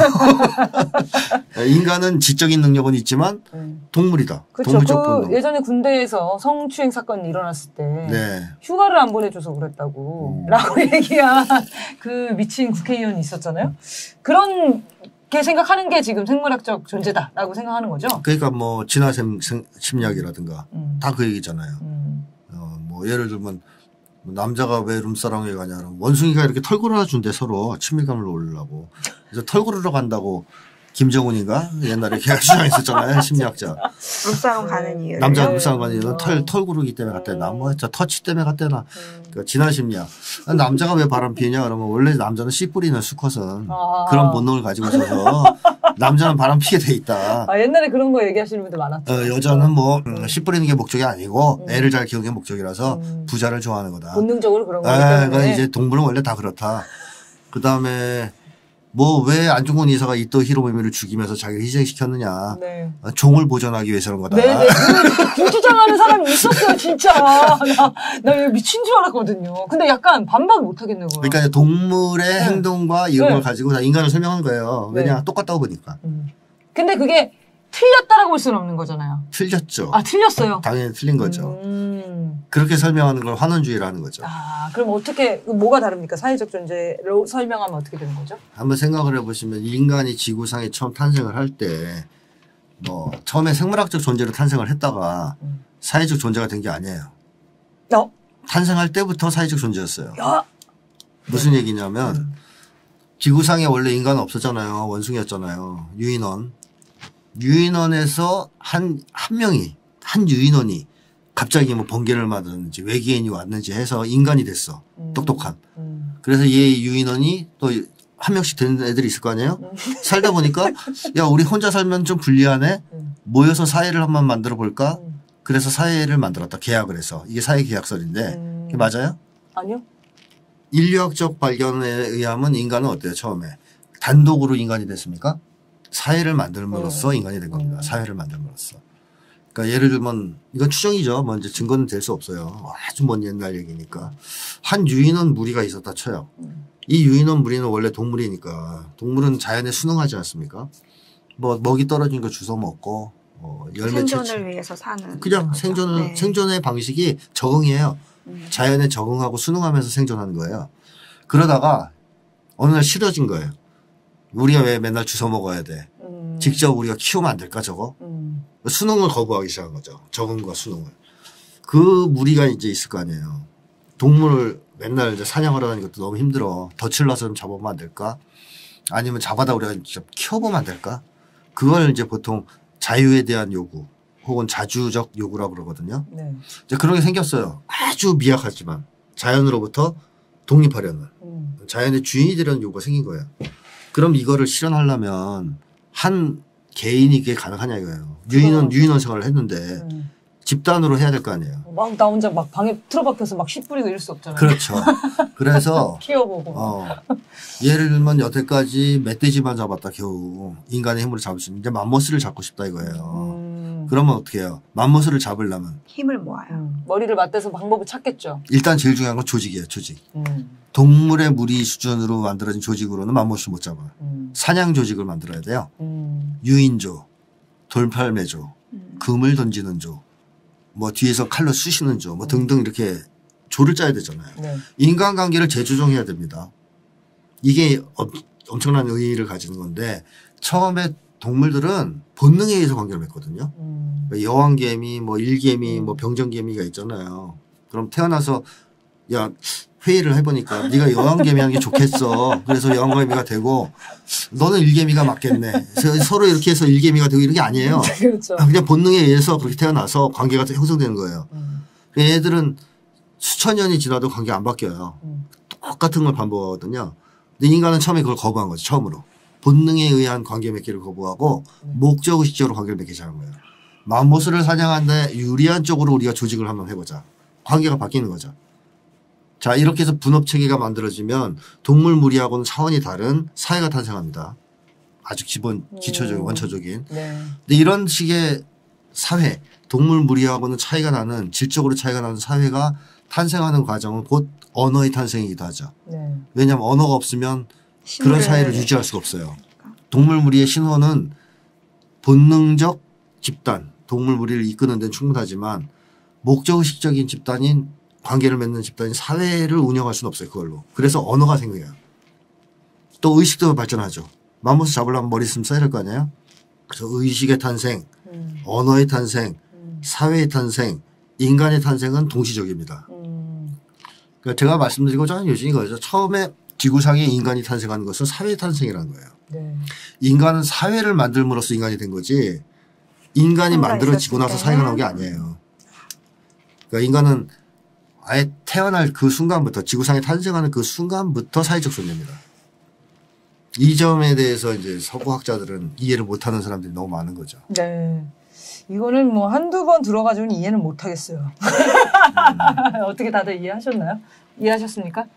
인간은 지적인 능력은 있지만 네. 동물이다. 그렇죠. 동물적 그 본능. 예전에 군대에서 성추행 사건이 일어났을 때 네. 휴가를 안 보내줘서 그랬다고 음. 라고 얘기한 그 미친 국회의원이 있었잖아요. 그런 게 생각하는 게 지금 생물학적 존재다라고 생각하는 거죠. 그러니까 뭐 진화생 심리학이라든가 음. 다 그 얘기잖아요. 음. 어, 뭐 예를 들면 남자가 왜 룸사랑에 가냐 그러면 원숭이가 이렇게 털 걸어준대 서로 친밀감을 올리려고. 그래서 털 걸으러 간다고 김정은인가 옛날에 걔가 주장했었잖아요. 심리학자. 룸싸움 가는 이유. 남자 네. 룸사랑 가는 이유는 어. 털, 털 구르기 때문에 갔대나 음. 뭐 했죠. 터치 때문에 갔대나. 음. 그러니까 진화 심리학. 남자가 왜 바람 피냐 그러면 원래 남자는 씨 뿌리는 수컷은 아. 그런 본능을 가지고 있어서 남자는 바람 피게 돼 있다. 아, 옛날에 그런 거 얘기하시는 분들 많았죠. 어, 여자는 뭐 음, 씨 뿌리는 게 목적이 아니고 음. 애를 잘 키우는 게 목적이라서 음. 부자를 좋아하는 거다. 본능적으로 그런 거기 아, 때문에. 그러니까 이제 동물은 원래 다 그렇다. 그 다음에 뭐 왜 안중근 이사가 이토 히로부미를 죽이면서 자기를 희생시켰느냐. 네. 어, 종을 보존하기 위해서 그런 거다. 네네. 그, 그 주장하는 사람이 있었어요, 진짜. 나, 나 미친 줄 알았거든요. 근데 약간 반박 못 하겠는 거예요. 그러니까 동물의 네. 행동과 이런 네. 걸 가지고 다 인간을 설명한 거예요. 왜냐? 네. 똑같다고 보니까. 음. 근데 그게 틀렸다라고 볼 수는 없는 거잖아요. 틀렸죠. 아, 틀렸어요. 당연히 틀린 거죠. 음. 그렇게 설명하는 걸 환원주의라는 거죠. 아, 그럼 어떻게, 뭐가 다릅니까? 사회적 존재로 설명하면 어떻게 되는 거죠? 한번 생각을 해보시면 인간이 지구상에 처음 탄생을 할 때 뭐 처음에 생물학적 존재로 탄생을 했다가 음. 사회적 존재가 된 게 아니에요. 어? 탄생할 때부터 사회적 존재였어요. 야! 무슨 얘기냐면 음. 지구상에 원래 인간은 없었잖아요. 원숭이였잖아요. 유인원. 유인원에서 한, 한 명이, 한 유인원이 갑자기 뭐 번개를 맞았는지 외계인이 왔는지 해서 인간이 됐어. 음. 똑똑한. 음. 그래서 얘 유인원이 또 한 명씩 되는 애들이 있을 거 아니에요? 음. 살다 보니까 야, 우리 혼자 살면 좀 불리하네? 음. 모여서 사회를 한번 만들어 볼까? 음. 그래서 사회를 만들었다. 계약을 해서. 이게 사회 계약설인데. 음. 그게 맞아요? 아니요? 인류학적 발견에 의하면 인간은 어때요, 처음에? 단독으로 인간이 됐습니까? 사회를 만들므로써 음. 인간이 된 겁니다. 음. 사회를 만들므로써. 그러니까 예를 들면, 이건 추정이죠. 뭐 이제 증거는 될 수 없어요. 아주 먼 옛날 얘기니까. 한 유인원 무리가 있었다 쳐요. 음. 이 유인원 무리는 원래 동물이니까, 동물은 자연에 순응하지 않습니까? 뭐, 먹이 떨어진 거 주워 먹고, 뭐 열매 채취. 생존을 위해서 사는. 그냥 거죠. 생존을, 네. 생존의 방식이 적응이에요. 음. 자연에 적응하고 순응하면서 생존하는 거예요. 그러다가 어느 날 싫어진 거예요. 우리가 왜 맨날 주워 먹어야 돼? 음. 직접 우리가 키우면 안 될까 저거? 음. 순응을 거부하기 시작한 거죠. 적응과 순응을. 그 무리가 이제 있을 거 아니에요. 동물을 맨날 이제 사냥하러 다니는 것도 너무 힘들어. 덫을 놔서 좀 잡아보면 안 될까? 아니면 잡아다 우리가 직접 키워보면 안 될까? 그걸 이제 보통 자유에 대한 요구 혹은 자주적 요구라고 그러거든요. 네. 이제 그런 게 생겼어요. 아주 미약하지만 자연으로부터 독립하려는 음. 자연의 주인이 되려는 요구가 생긴 거예요. 그럼 이거를 실현하려면 한 개인이 그게 가능하냐 이거예요. 유인원 유인원 생활을 했는데 음. 집단으로 해야 될 거 아니에요. 막 나 혼자 막 방에 틀어박혀서 막 씨 뿌리고 이럴 수 없잖아요. 그렇죠. 그래서 키워보고. 어, 예를 들면 여태까지 멧돼지만 잡았다 겨우 인간의 힘으로 잡을 수 있는데 맘모스를 잡고 싶다 이거예요. 음. 그러면 어떻게 해요? 맘모스를 잡으려면 힘을 모아요. 음. 머리를 맞대서 방법을 찾겠죠. 일단 제일 중요한 건 조직이에요. 조직. 음. 동물의 무리 수준으로 만들어진 조직으로는 맘모스를 못 잡아요. 음. 사냥 조직을 만들어야 돼요. 음. 유인조. 돌팔매조, 음. 금을 던지는 조, 뭐 뒤에서 칼로 쑤시는 조, 뭐 등등 이렇게 조를 짜야 되잖아요. 네. 인간관계를 재조정해야 됩니다. 이게 엄, 엄청난 의의를 가지는 건데 처음에 동물들은 본능에 의해서 관계를 맺거든요. 음. 여왕개미, 뭐 일개미, 음. 뭐 병정개미가 있잖아요. 그럼 태어나서 야 회의를 해보니까 네가 여왕개미 하는 게 좋겠어. 그래서 여왕개미가 되고 너는 일개미가 맞겠네. 그래서 서로 이렇게 해서 일개미가 되고 이런 게 아니에요. 그렇죠. 그냥 본능에 의해서 그렇게 태어나서 관계가 형성되는 거예요. 음. 얘들은 수천 년이 지나도 관계 안 바뀌어요. 음. 똑같은 걸 반복하거든요. 근데 인간은 처음에 그걸 거부한 거죠. 처음으로. 본능에 의한 관계 맺기를 거부하고 음. 목적의식적으로 관계를 맺기 시작한 거예요. 맘모스를 사냥하는데 유리한 쪽으로 우리가 조직을 한번 해보자. 관계가 바뀌는 거죠. 자, 이렇게 해서 분업체계가 만들어지면 동물 무리하고는 차원이 다른 사회가 탄생합니다. 아주 기본, 기초적인, 음. 원초적인. 네. 근데 이런 식의 사회, 동물 무리하고는 차이가 나는, 질적으로 차이가 나는 사회가 탄생하는 과정은 곧 언어의 탄생이기도 하죠. 네. 왜냐하면 언어가 없으면 그런 사회를 유지할 수가 없어요. 동물 무리의 신호는 본능적 집단, 동물 무리를 이끄는 데는 충분하지만 목적의식적인 집단인 관계를 맺는 집단이 사회를 운영할 수는 없어요. 그걸로. 그래서 언어가 생겨요. 또 의식도 발전하죠. 맘모스 잡으려면 머리 쓰면 써야 될 거 아니에요. 그래서 의식의 탄생, 음. 언어의 탄생, 음. 사회의 탄생, 인간의 탄생은 동시적입니다. 음. 그러니까 제가 말씀드리고자 하는 요지는 이거죠. 처음에 지구상에 인간이 탄생하는 것은 사회 탄생이라는 거예요. 네. 인간은 사회를 만들므로써 인간이 된 거지 인간이 혼자 만들어지고 나서 있었을 사회가 때는 나온 게 아니에요. 그러니까 인간은 아예 태어날 그 순간부터 지구상에 탄생하는 그 순간부터 사회적 존재입니다. 이 점에 대해서 이제 서구학자들은 이해를 못하는 사람들이 너무 많은 거죠. 네. 이거는 뭐 한두 번 들어가지고는 이해는 못 하겠어요. 음. 어떻게 다들 이해하셨나요? 이해하셨습니까?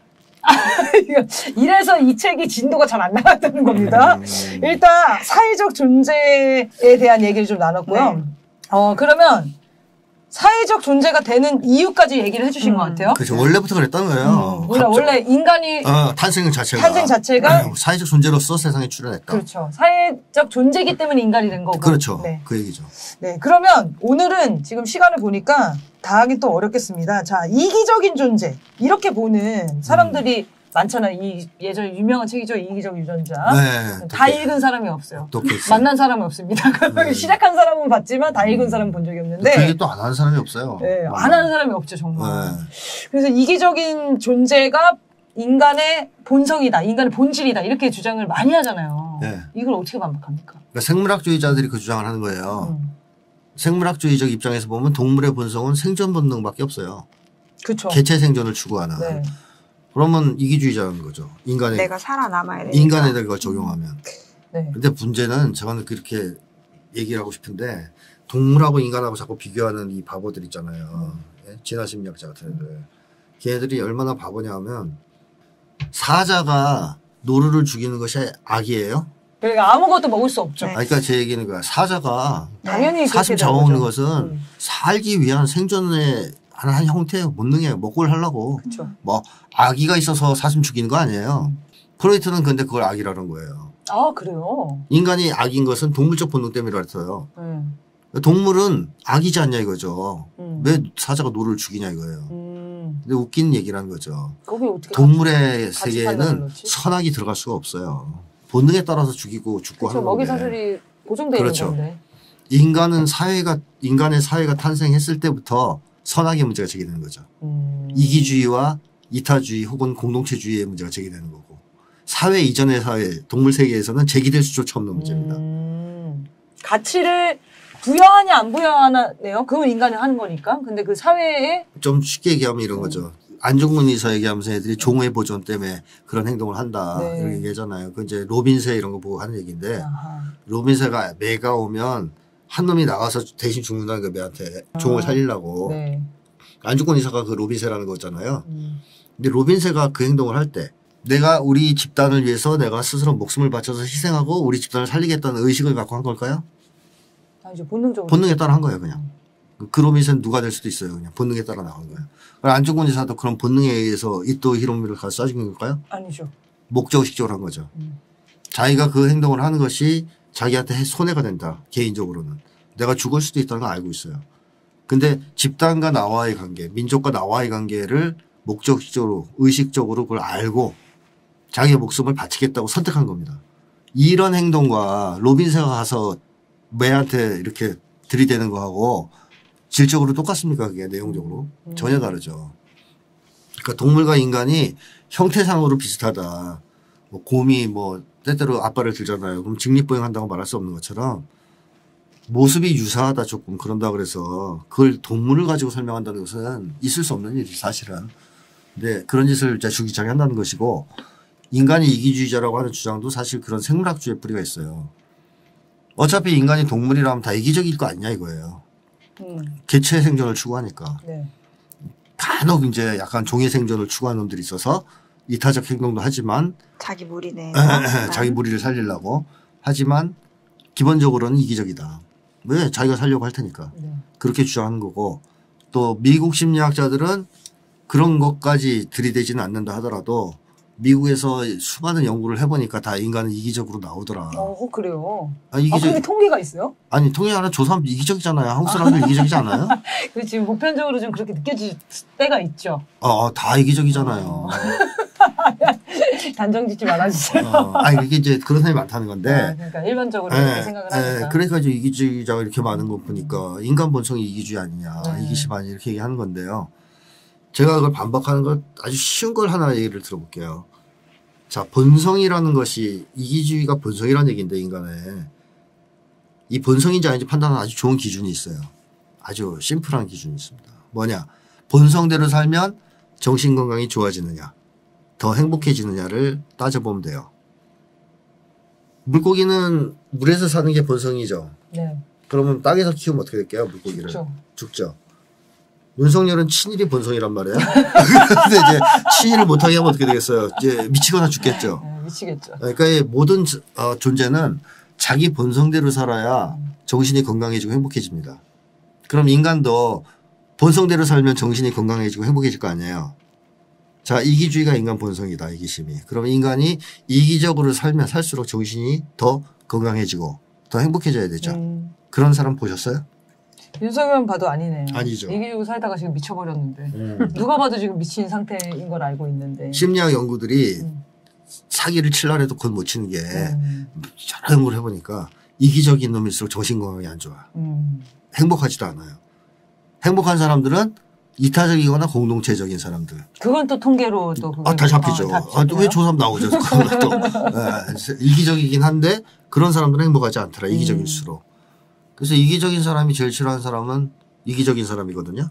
이래서 이 책이 진도가 잘 안 나갔다는 겁니다. 음. 일단 사회적 존재에 대한 얘기를 좀 나눴고요. 네. 어 그러면 사회적 존재가 되는 이유까지 얘기를 해주신 음. 것 같아요. 그렇죠. 원래부터 그랬던 거예요. 음, 원래, 갑자기- 원래 인간이 어, 탄생 자체가 탄생 자체가 사회적 존재로서 세상에 출현했다. 그렇죠. 사회적 존재이기 때문에 인간이 된 거고. 그렇죠. 네. 그 얘기죠. 네. 그러면 오늘은 지금 시간을 보니까 다 하긴 또 어렵겠습니다. 자, 이기적인 존재. 이렇게 보는 사람들이 많잖아요. 이 예전 유명한 책이죠. 이기적 유전자. 네. 다 독해. 읽은 사람이 없어요. 독했어요. 만난 사람은 없습니다. 네. 시작한 사람은 봤지만 다 읽은 사람은 본 적이 그 없는데. 얘기 또 안 하는 사람이 없어요. 네, 안 하는 사람이 없죠, 정말. 네. 그래서 이기적인 존재가 인간의 본성이다, 인간의 본질이다, 이렇게 주장을 많이 하잖아요. 네. 이걸 어떻게 반박합니까? 그러니까 생물학주의자들이 그 주장을 하는 거예요. 음. 생물학주의적 입장에서 보면 동물의 본성은 생존 본능밖에 없어요. 그쵸. 개체 생존을 추구하는. 네. 그러면 이기주의자는 거죠. 인간의 내가 살아남아야 돼. 인간에다 그걸 적용하면. 네. 근데 문제는 저는 그렇게 얘기를 하고 싶은데 동물하고 인간하고 자꾸 비교하는 이 바보들 있잖아요. 예? 진화심리학자 같은 애들. 걔네들이 얼마나 바보냐 하면 사자가 노루를 죽이는 것이 악이에요? 그러니까 아무것도 먹을 수 없죠. 네. 아, 그러니까 제 얘기는 거야. 사자가 당연히 사슴 그렇게 잡아먹는 되는 거죠. 것은 음. 살기 위한 생존의 하나 한 형태의 본능이에요. 먹고를 하려고. 그쵸. 뭐 아기가 있어서 사슴 죽이는 거 아니에요. 프로이트는 근데 그걸 악이라는 거예요. 아, 그래요? 인간이 악인 것은 동물적 본능 때문이라 했어요. 음. 동물은 악이지 않냐 이거죠. 음. 왜 사자가 노를 죽이냐 이거예요. 음. 근데 웃긴 얘기라는 거죠. 거기 어떻게. 동물의 같이 세계에는 살려고 그러지? 선악이 들어갈 수가 없어요. 본능에 따라서 죽이고 죽고 그쵸. 하는 먹이 건데. 사슬이 고정되어 그렇죠. 있는 건데. 인간은 사회가 인간의 사회가 탄생했을 때부터 선악의 문제가 제기되는 거죠. 음. 이기주의와 이타주의 혹은 공동체주의의 문제가 제기되는 거고 사회 이전의 사회 동물 세계에서는 제기될 수조차 없는 문제입니다. 음. 가치를 부여하냐 안 부여하냐네요. 그건 인간이 하는 거니까. 근데 그 사회에 좀 쉽게 얘기하면 이런 음. 거죠. 안중근 의사 얘기하면서 애들이 종의 보존 때문에 그런 행동을 한다 네. 이렇게 얘기하잖아요. 그 이제 로빈새 이런 거 보고 하는 얘기인데 아하. 로빈새가 매가 오면 한 놈이 나가서 대신 죽는다는 거 매한테 종을 아. 살리려고. 네. 안중근 의사가 그 로빈새라는 거잖아요. 음. 근데 로빈새가 그 행동을 할 때 내가 우리 집단을 위해서 내가 스스로 목숨을 바쳐서 희생하고 우리 집단을 살리겠다는 의식을 갖고 한 걸까요? 아니죠. 본능적으로. 본능에 따라 한 거예요, 그냥. 그 로빈새는 누가 될 수도 있어요, 그냥. 본능에 따라 나간 거예요. 안중근 의사도 그런 본능에 의해서 이토 히로미를 가서 쏴준 걸까요? 아니죠. 목적의식적으로 한 거죠. 음. 자기가 그 행동을 하는 것이 자기한테 손해가 된다. 개인적으로는. 내가 죽을 수도 있다는 걸 알고 있어요. 근데 집단과 나와의 관계, 민족과 나와의 관계를 목적적으로 의식적으로 그걸 알고 자기의 목숨을 바치겠다고 선택한 겁니다. 이런 행동과 로빈스가 가서 매한테 이렇게 들이대는 거하고 질적으로 똑같습니까? 그게 내용적으로 음. 전혀 다르죠. 그러니까 동물과 인간이 형태상으로 비슷하다. 뭐 곰이 뭐 때때로 앞발을 들잖아요. 그럼 직립보행한다고 말할 수 없는 것처럼 모습이 유사하다 조금 그런다 그래서 그걸 동물을 가지고 설명한다는 것은 있을 수 없는 일이지 사실은. 근데 그런 짓을 이제 주기차게 한다는 것이고 인간이 이기주의자라고 하는 주장도 사실 그런 생물학주의 뿌리가 있어요. 어차피 인간이 동물이라면 다 이기적일 거 아니냐 이거예요. 음. 개체 생존을 추구하니까. 네. 간혹 이제 약간 종의 생존을 추구하는 놈들이 있어서 이타적 행동도 하지만 자기 무리네. 자기 무리를 살리려고 하지만 기본적으로는 이기적이다. 왜? 자기가 살려고 할 테니까. 네. 그렇게 주장하는 거고 또 미국 심리학자들은 그런 것까지 들이대지는 않는다 하더라도 미국에서 수많은 연구를 해보니까 다 인간은 이기적으로 나오더라. 어, 그래요. 아, 아, 이기적, 그게 통계가 있어요? 아니, 통일하는 조사하면 이기적이잖아요. 한국 사람들 이기적이지 않아요? 그 지금 보편적으로 좀 그렇게 느껴질 때가 있죠. 어, 어, 다 이기적이잖아요. 단정 짓지 말아주세요. 어, 아니, 이게 이제 그런 사람이 많다는 건데. 아, 그러니까 일반적으로 에, 그렇게 생각을 에, 하니까. 그러니까 이제 이기주의자가 이렇게 많은 거 보니까 인간 본성이 이기주의 아니냐, 네. 이기심 아니냐 이렇게 얘기하는 건데요. 제가 그걸 반박하는 걸 아주 쉬운 걸 하나 얘기를 들어볼게요. 자, 본성이라는 것이 이기주의가 본성이라는 얘기인데 인간의 이 본성인지 아닌지 판단하는 아주 좋은 기준이 있어요. 아주 심플한 기준이 있습니다. 뭐냐? 본성대로 살면 정신건강이 좋아지느냐, 더 행복해지느냐를 따져보면 돼요. 물고기는 물에서 사는 게 본성이죠. 네. 그러면 땅에서 키우면 어떻게 될게요? 물고기를. 죽죠. 죽죠. 윤석열은 친일이 본성이란 말이에요. 근데 이제 친일을 못하게 하면 어떻게 되겠어요? 이제 미치거나 죽겠죠. 네, 미치겠죠. 그러니까 이 모든 어, 존재는 자기 본성대로 살아야 정신이 건강해지고 행복해집니다. 그럼 인간도 본성대로 살면 정신이 건강해지고 행복해질 거 아니에요. 자, 이기주의가 인간 본성이다. 이기심이. 그럼 인간이 이기적으로 살면 살수록 정신이 더 건강해지고 더 행복해져야 되죠. 음, 그런 사람 보셨어요? 윤석열 봐도 아니네요. 아니죠. 이기주의 살다가 지금 미쳐버렸는데. 음. 누가 봐도 지금 미친 상태인 걸 알고 있는데. 심리학 연구들이 음. 사기를 칠라 해도 그건 못 치는 게 음. 여러 연구를 해보니까 이기적인 놈일수록 정신건강이 안 좋아. 음. 행복하지도 않아요. 행복한 사람들은 이타적이거나 공동체적인 사람들. 그건 또 통계로 또. 아, 다 잡히죠. 어, 다 아, 또 왜 조사하면 나오죠. 그건 또. 예, 이기적이긴 한데 그런 사람들은 행복하지 않더라. 이기적일수록. 그래서 이기적인 사람이 제일 싫어하는 사람은 이기적인 사람이거든요.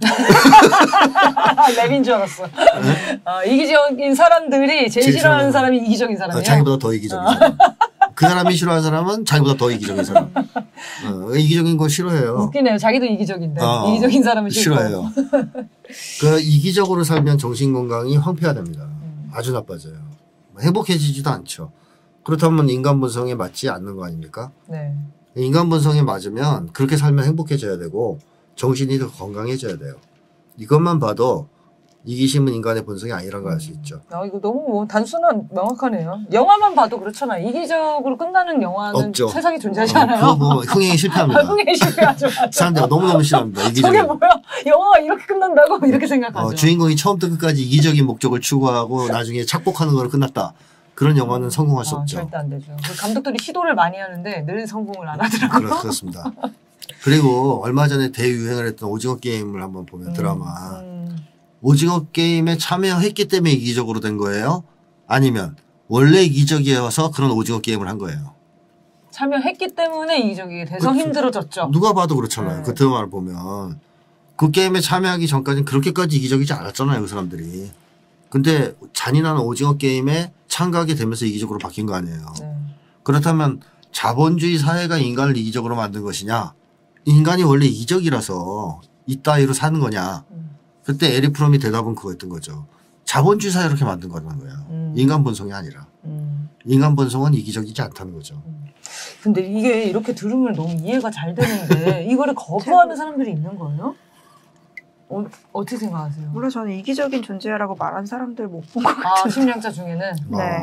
랩인 줄 알았어. 어, 이기적인 사람들이 제일 제일 싫어하는 싫어하는 사람이 이기적인 사람이에요. 어, 자기보다 더 이기적인 사람. 그 사람이 싫어하는 사람은 자기보다 더 이기적인 사람. 어, 이기적인 거 싫어해요. 웃기네요. 자기도 이기적인데 어, 이기적인 사람은 싫고. 싫어해요. 그 이기적으로 살면 정신 건강이 황폐화됩니다. 음. 아주 나빠져요. 행복해지지도 않죠. 그렇다면 인간 본성에 맞지 않는 거 아닙니까? 네. 인간 본성에 맞으면 그렇게 살면 행복해져야 되고 정신이 더 건강해져야 돼요. 이것만 봐도 이기심은 인간의 본성이 아니라는 걸 알 수 있죠. 아, 이거 너무 뭐 단순한 명확하네요. 영화만 봐도 그렇잖아요. 이기적으로 끝나는 영화는 없죠. 세상에 존재하지 어, 않아요. 그거 보면 흥행이 실패합니다. 흥행 실패하죠. 사람들이 너무너무 싫어합니다. 저게 이기적인. 뭐야? 영화가 이렇게 끝난다고 이렇게 생각하죠. 어, 주인공이 처음부터 끝까지 이기적인 목적을 추구하고 나중에 착복하는 걸로 끝났다. 그런 영화는 성공할 수 아, 없죠. 절대 안 되죠. 그 감독들이 시도를 많이 하는데 늘 성공을 안 하더라고요. 그렇, 그렇습니다. 그리고 얼마 전에 대유행을 했던 오징어 게임을 한번 보면 음, 드라마. 음. 오징어 게임에 참여했기 때문에 이기적으로 된 거예요? 아니면 원래 이기적이어서 그런 오징어 게임을 한 거예요? 참여했기 때문에 이기적이 돼서 그, 힘들어졌죠. 누가 봐도 그렇잖아요. 네. 그 드라마를 보면. 그 게임에 참여하기 전까지는 그렇게까지 이기적이지 않았잖아요. 그 사람들이. 근데 잔인한 오징어 게임에 참가하게 되면서 이기적으로 바뀐 거 아니에요. 네. 그렇다면 자본주의 사회가 인간을 이기적으로 만든 것이냐? 인간이 원래 이기적이라서 이따위로 사는 거냐? 음. 그때 에릭 프롬이 대답은 그거였던 거죠. 자본주의 사회 이렇게 만든 거라는 거예요. 음. 인간 본성이 아니라. 음. 인간 본성은 이기적이지 않다는 거죠. 근데 이게 이렇게 들으면 너무 이해가 잘 되는데 이거를 거부하는 사람들이 있는 거예요? 어, 어떻게 생각하세요? 물론 저는 이기적인 존재라고 말한 사람들 못 본 것 같아요. 아, 심리학자 중에는? 네. 아,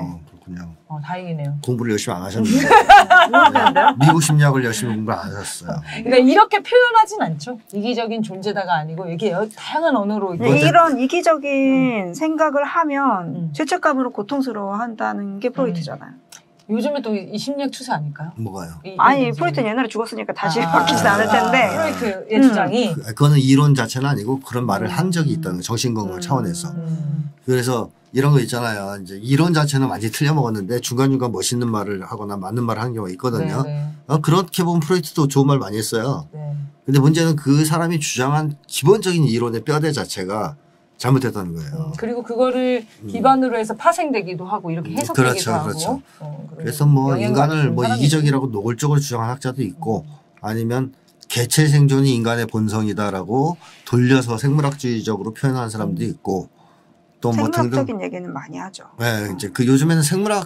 그냥. 어, 다행이네요. 공부를 열심히 안 하셨는데. 모르겠는데요? 미국 심리학을 열심히 공부를 안 하셨어요. 그러니까 이렇게 표현하진 않죠. 이기적인 존재다가 아니고 이게 여- 다양한 언어로 이게 네, 이런 이기적인 생각을 하면 음. 죄책감으로 고통스러워한다는 게 프로이트잖아요. 요즘에 또 이 심리학 추세 아닐까요? 뭐가요? 이- 아니 이- 프로이트는 옛날에 죽었으니까 다시 아, 바뀌지 않을 텐데. 아, 프로이트의 음. 주장이 그- 그거는 이론 자체는 아니고 그런 말을 한 적이 음. 있다는 거예요. 정신건강 음. 차원에서. 음. 그래서 이런 거 있잖아요. 이제 이론 자체는 완전히 틀려먹었는데 중간중간 멋있는 말을 하거나 맞는 말을 하는 경우가 있거든요. 네, 네, 어, 그렇게 보면 프로이트도 좋은 말 많이 했어요. 네. 근데 문제는 그 사람이 주장한 기본적인 이론의 뼈대 자체가 잘못됐다는 거예요. 음, 그리고 그거를 음. 기반으로 해서 파생되기도 하고 이렇게 음, 해석되기도 그렇죠, 하고. 그렇죠. 어, 그런 그래서 뭐 영향을 인간을 받는 뭐 사람이 이기적이라고 노골적으로 주장한 학자도 있고 아니면 개체 생존이 인간의 본성이다라고 돌려서 생물학주의적으로 표현하는 사람도 있고 또 뭐 등등. 생물학적인 얘기는 많이 하죠. 네, 이제 그 요즘에는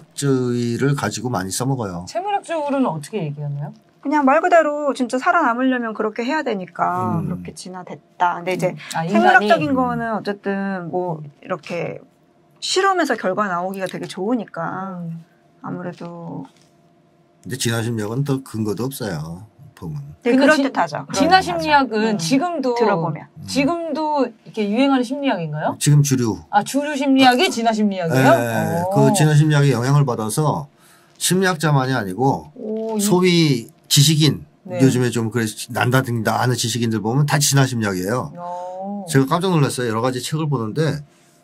생물학주의를 가지고 많이 써먹어요. 생물학적으로는 어떻게 얘기하나요? 그냥 말 그대로 진짜 살아남으려면 그렇게 해야 되니까 음. 그렇게 진화됐다. 근데 이제 아, 인간이 생물학적인 음. 거는 어쨌든 뭐 이렇게 실험에서 결과 나오기가 되게 좋으니까 음. 아무래도 근데 진화심리학은 또 근거도 없어요. 보면. 되게 근데 그럴 진- 듯하죠. 진화 심리학은 음. 지금도 들어보면 지금도 이렇게 유행하는 심리학인가요? 지금 주류. 아 주류 심리학이 진화 심리학이에요? 네, 오. 그 진화심리학의 영향을 받아서 심리학자만이 아니고 오, 이- 소위 지식인 네. 요즘에 좀 그래 난다든다 하는 지식인들 보면 다 진화심리학이에요. 어. 제가 깜짝 놀랐어요. 여러 가지 책을 보는데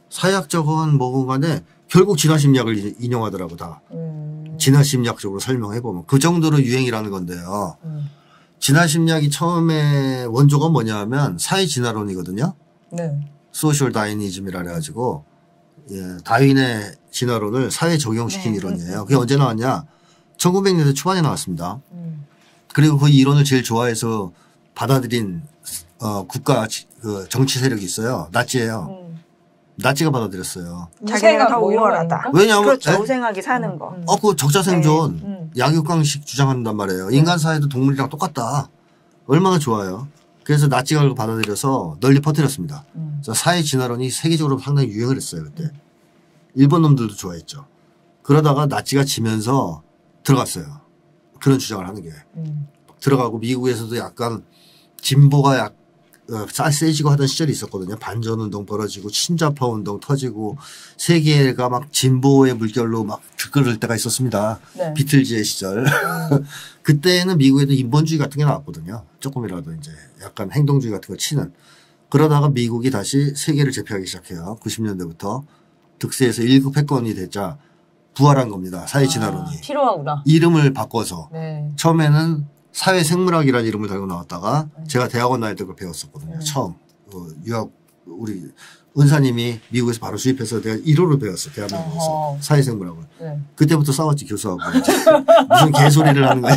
사회학적은 뭐건 간에 결국 진화심리학을 이- 인용하더라고 다. 음. 진화심리학적으로 설명해 보면 그 정도로 유행이라는 건데요. 음. 진화심리학이 처음에 원조가 뭐냐면 사회진화론이거든요. 네. 소셜 다이니즘이라 그래가지고 예, 다윈의 진화론을 사회 적용시킨 네. 이론이에요. 그게 언제 나왔냐? 천구백 년대 초반에 나왔습니다. 음. 그리고 그 이론을 제일 좋아해서 받아들인 어, 국가 지- 그 정치 세력이 있어요. 나치예요. 음. 나치가 받아들였어요. 자기네가 더 뭐 이런 거 우월하다. 아닙니까? 왜냐하면 그렇죠. 에? 우생하게 사는 거. 음. 어, 그 적자생존 음. 약육강식 주장한단 말이에요. 인간 사회도 동물이랑 똑같다. 얼마나 좋아요. 그래서 나치가 그걸 받아들여서 널리 퍼뜨렸습니다. 음. 그래서 사회 진화론이 세계적으로 상당히 유행을 했어요. 그때. 일본 놈들도 좋아했죠. 그러다가 나치가 지면서 들어갔어요. 그런 주장을 하는 게. 음. 들어가고 미국에서도 약간 진보가 약 어, 세지고 하던 시절이 있었거든요. 반전운동 벌어지고 친좌파 운동 터지고 세계가 막 진보의 물결로 막 들끓을 때가 있었습니다. 네. 비틀즈의 시절. 그때는 미국에도 인본주의 같은 게 나왔거든요. 조금이라도 이제 약간 행동주의 같은 거 치는. 그러다가 미국이 다시 세계를 제패하기 시작해요. 구십 년대부터. 득세에서 일 급 패권이 되자 부활한 겁니다. 사회진화론이. 아, 필요하구나. 이름을 바꿔서. 네. 처음에는 사회생물학이라는 이름을 달고 나왔다가 네. 제가 대학원 다닐 때 그걸 배웠었거든요. 네. 처음. 어, 유학, 우리 은사님이 미국에서 바로 수입해서 내가 일 호를 배웠어. 대한민국에서. 어허. 사회생물학을. 네. 그때부터 싸웠지, 교수하고. 무슨 개소리를 하는 거야.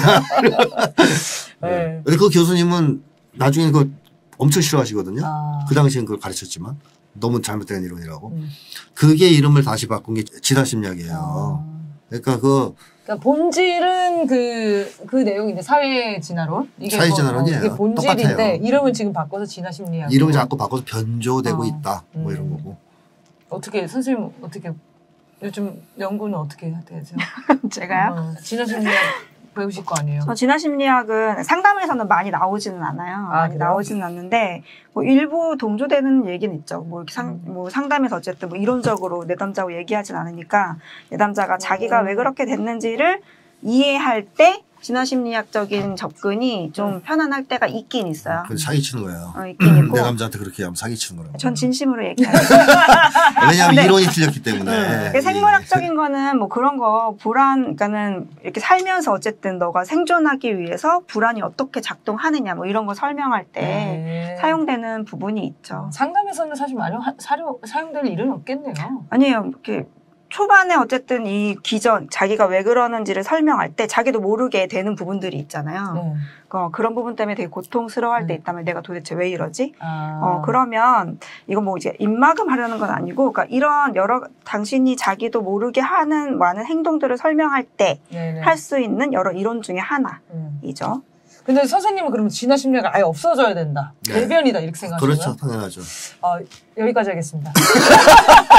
네. 근데 그 교수님은 나중에 그거 엄청 싫어하시거든요. 아. 그 당시엔 그걸 가르쳤지만. 너무 잘못된 이론이라고. 음. 그게 이름을 다시 바꾼 게 진화심리학이에요. 아. 그러니까 그 그러니까 본질은 그, 그 내용인데, 사회 진화론? 이게 사회 뭐- 진화론이에요. 어, 이게 본질인데, 똑같아요. 이름을 지금 바꿔서 진화심리학. 이름을 자꾸 바꿔서 변조되고 어. 있다. 뭐 음. 이런 거고. 어떻게, 선생님, 어떻게, 요즘 연구는 어떻게 되세요? 제가요? 어, 진화심리학 배우실 거 아니에요? 저 진화심리학은 상담에서는 많이 나오지는 않아요. 아, 많이 그래요? 나오지는 않는데 뭐 일부 동조되는 얘기는 있죠. 뭐 이렇게 상, 음. 뭐 상담에서 어쨌든 뭐 이론적으로 내담자고 얘기하진 않으니까 내담자가 자기가 음. 왜 그렇게 됐는지를 이해할 때 진화심리학적인 접근이 좀 편안할 때가 있긴 있어요. 그건 사기치는 거예요. 어, 있긴 있고. 내 남자한테 그렇게 하면 사기치는 거라고. 전 진심으로 얘기해요. 왜냐하면 네. 이론이 틀렸기 때문에. 그 생물학적인 거는 뭐 그런 거 불안, 그러니까는 이렇게 살면서 어쨌든 너가 생존하기 위해서 불안이 어떻게 작동하느냐 뭐 이런 거 설명할 때 네. 사용되는 부분이 있죠. 상담에서는 사실 많이 하- 사료, 사용될 일은 없겠네요. 아니에요. 이렇게 초반에 어쨌든 이 기전, 자기가 왜 그러는지를 설명할 때 자기도 모르게 되는 부분들이 있잖아요. 네. 어, 그런 부분 때문에 되게 고통스러워할 때 음. 있다면 내가 도대체 왜 이러지? 아. 어, 그러면 이거 뭐 이제 입막음 하려는 건 아니고, 그러니까 이런 여러, 당신이 자기도 모르게 하는 많은 행동들을 설명할 때 할 수 네네. 있는 여러 이론 중에 음. 하나이죠. 근데 선생님은 그러면 진화심리학이 아예 없어져야 된다. 네. 대변이다. 이렇게 생각하시나요? 그렇죠. 당연하죠. 어, 여기까지 하겠습니다.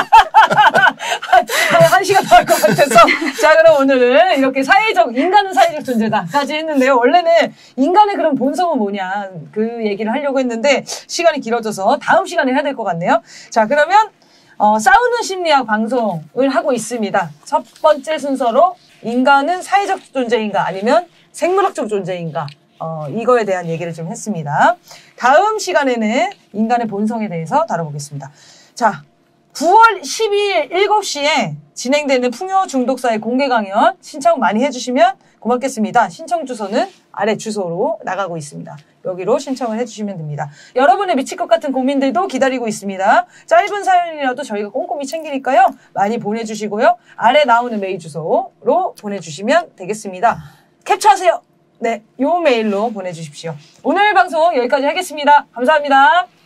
한 시간 더 할 것 같아서. 자, 그럼 오늘은 이렇게 사회적, 인간은 사회적 존재다까지 했는데요. 원래는 인간의 그런 본성은 뭐냐, 그 얘기를 하려고 했는데, 시간이 길어져서 다음 시간에 해야 될 것 같네요. 자, 그러면, 어, 싸우는 심리학 방송을 하고 있습니다. 첫 번째 순서로, 인간은 사회적 존재인가, 아니면 생물학적 존재인가, 어, 이거에 대한 얘기를 좀 했습니다. 다음 시간에는 인간의 본성에 대해서 다뤄보겠습니다. 자, 구월 십이일 일곱 시에 진행되는 풍요 중독사의 공개 강연 신청 많이 해주시면 고맙겠습니다. 신청 주소는 아래 주소로 나가고 있습니다. 여기로 신청을 해주시면 됩니다. 여러분의 미칠 것 같은 고민들도 기다리고 있습니다. 짧은 사연이라도 저희가 꼼꼼히 챙기니까요. 많이 보내주시고요. 아래 나오는 메일 주소로 보내주시면 되겠습니다. 캡처하세요. 네, 요 메일로 보내주십시오. 오늘 방송 여기까지 하겠습니다. 감사합니다.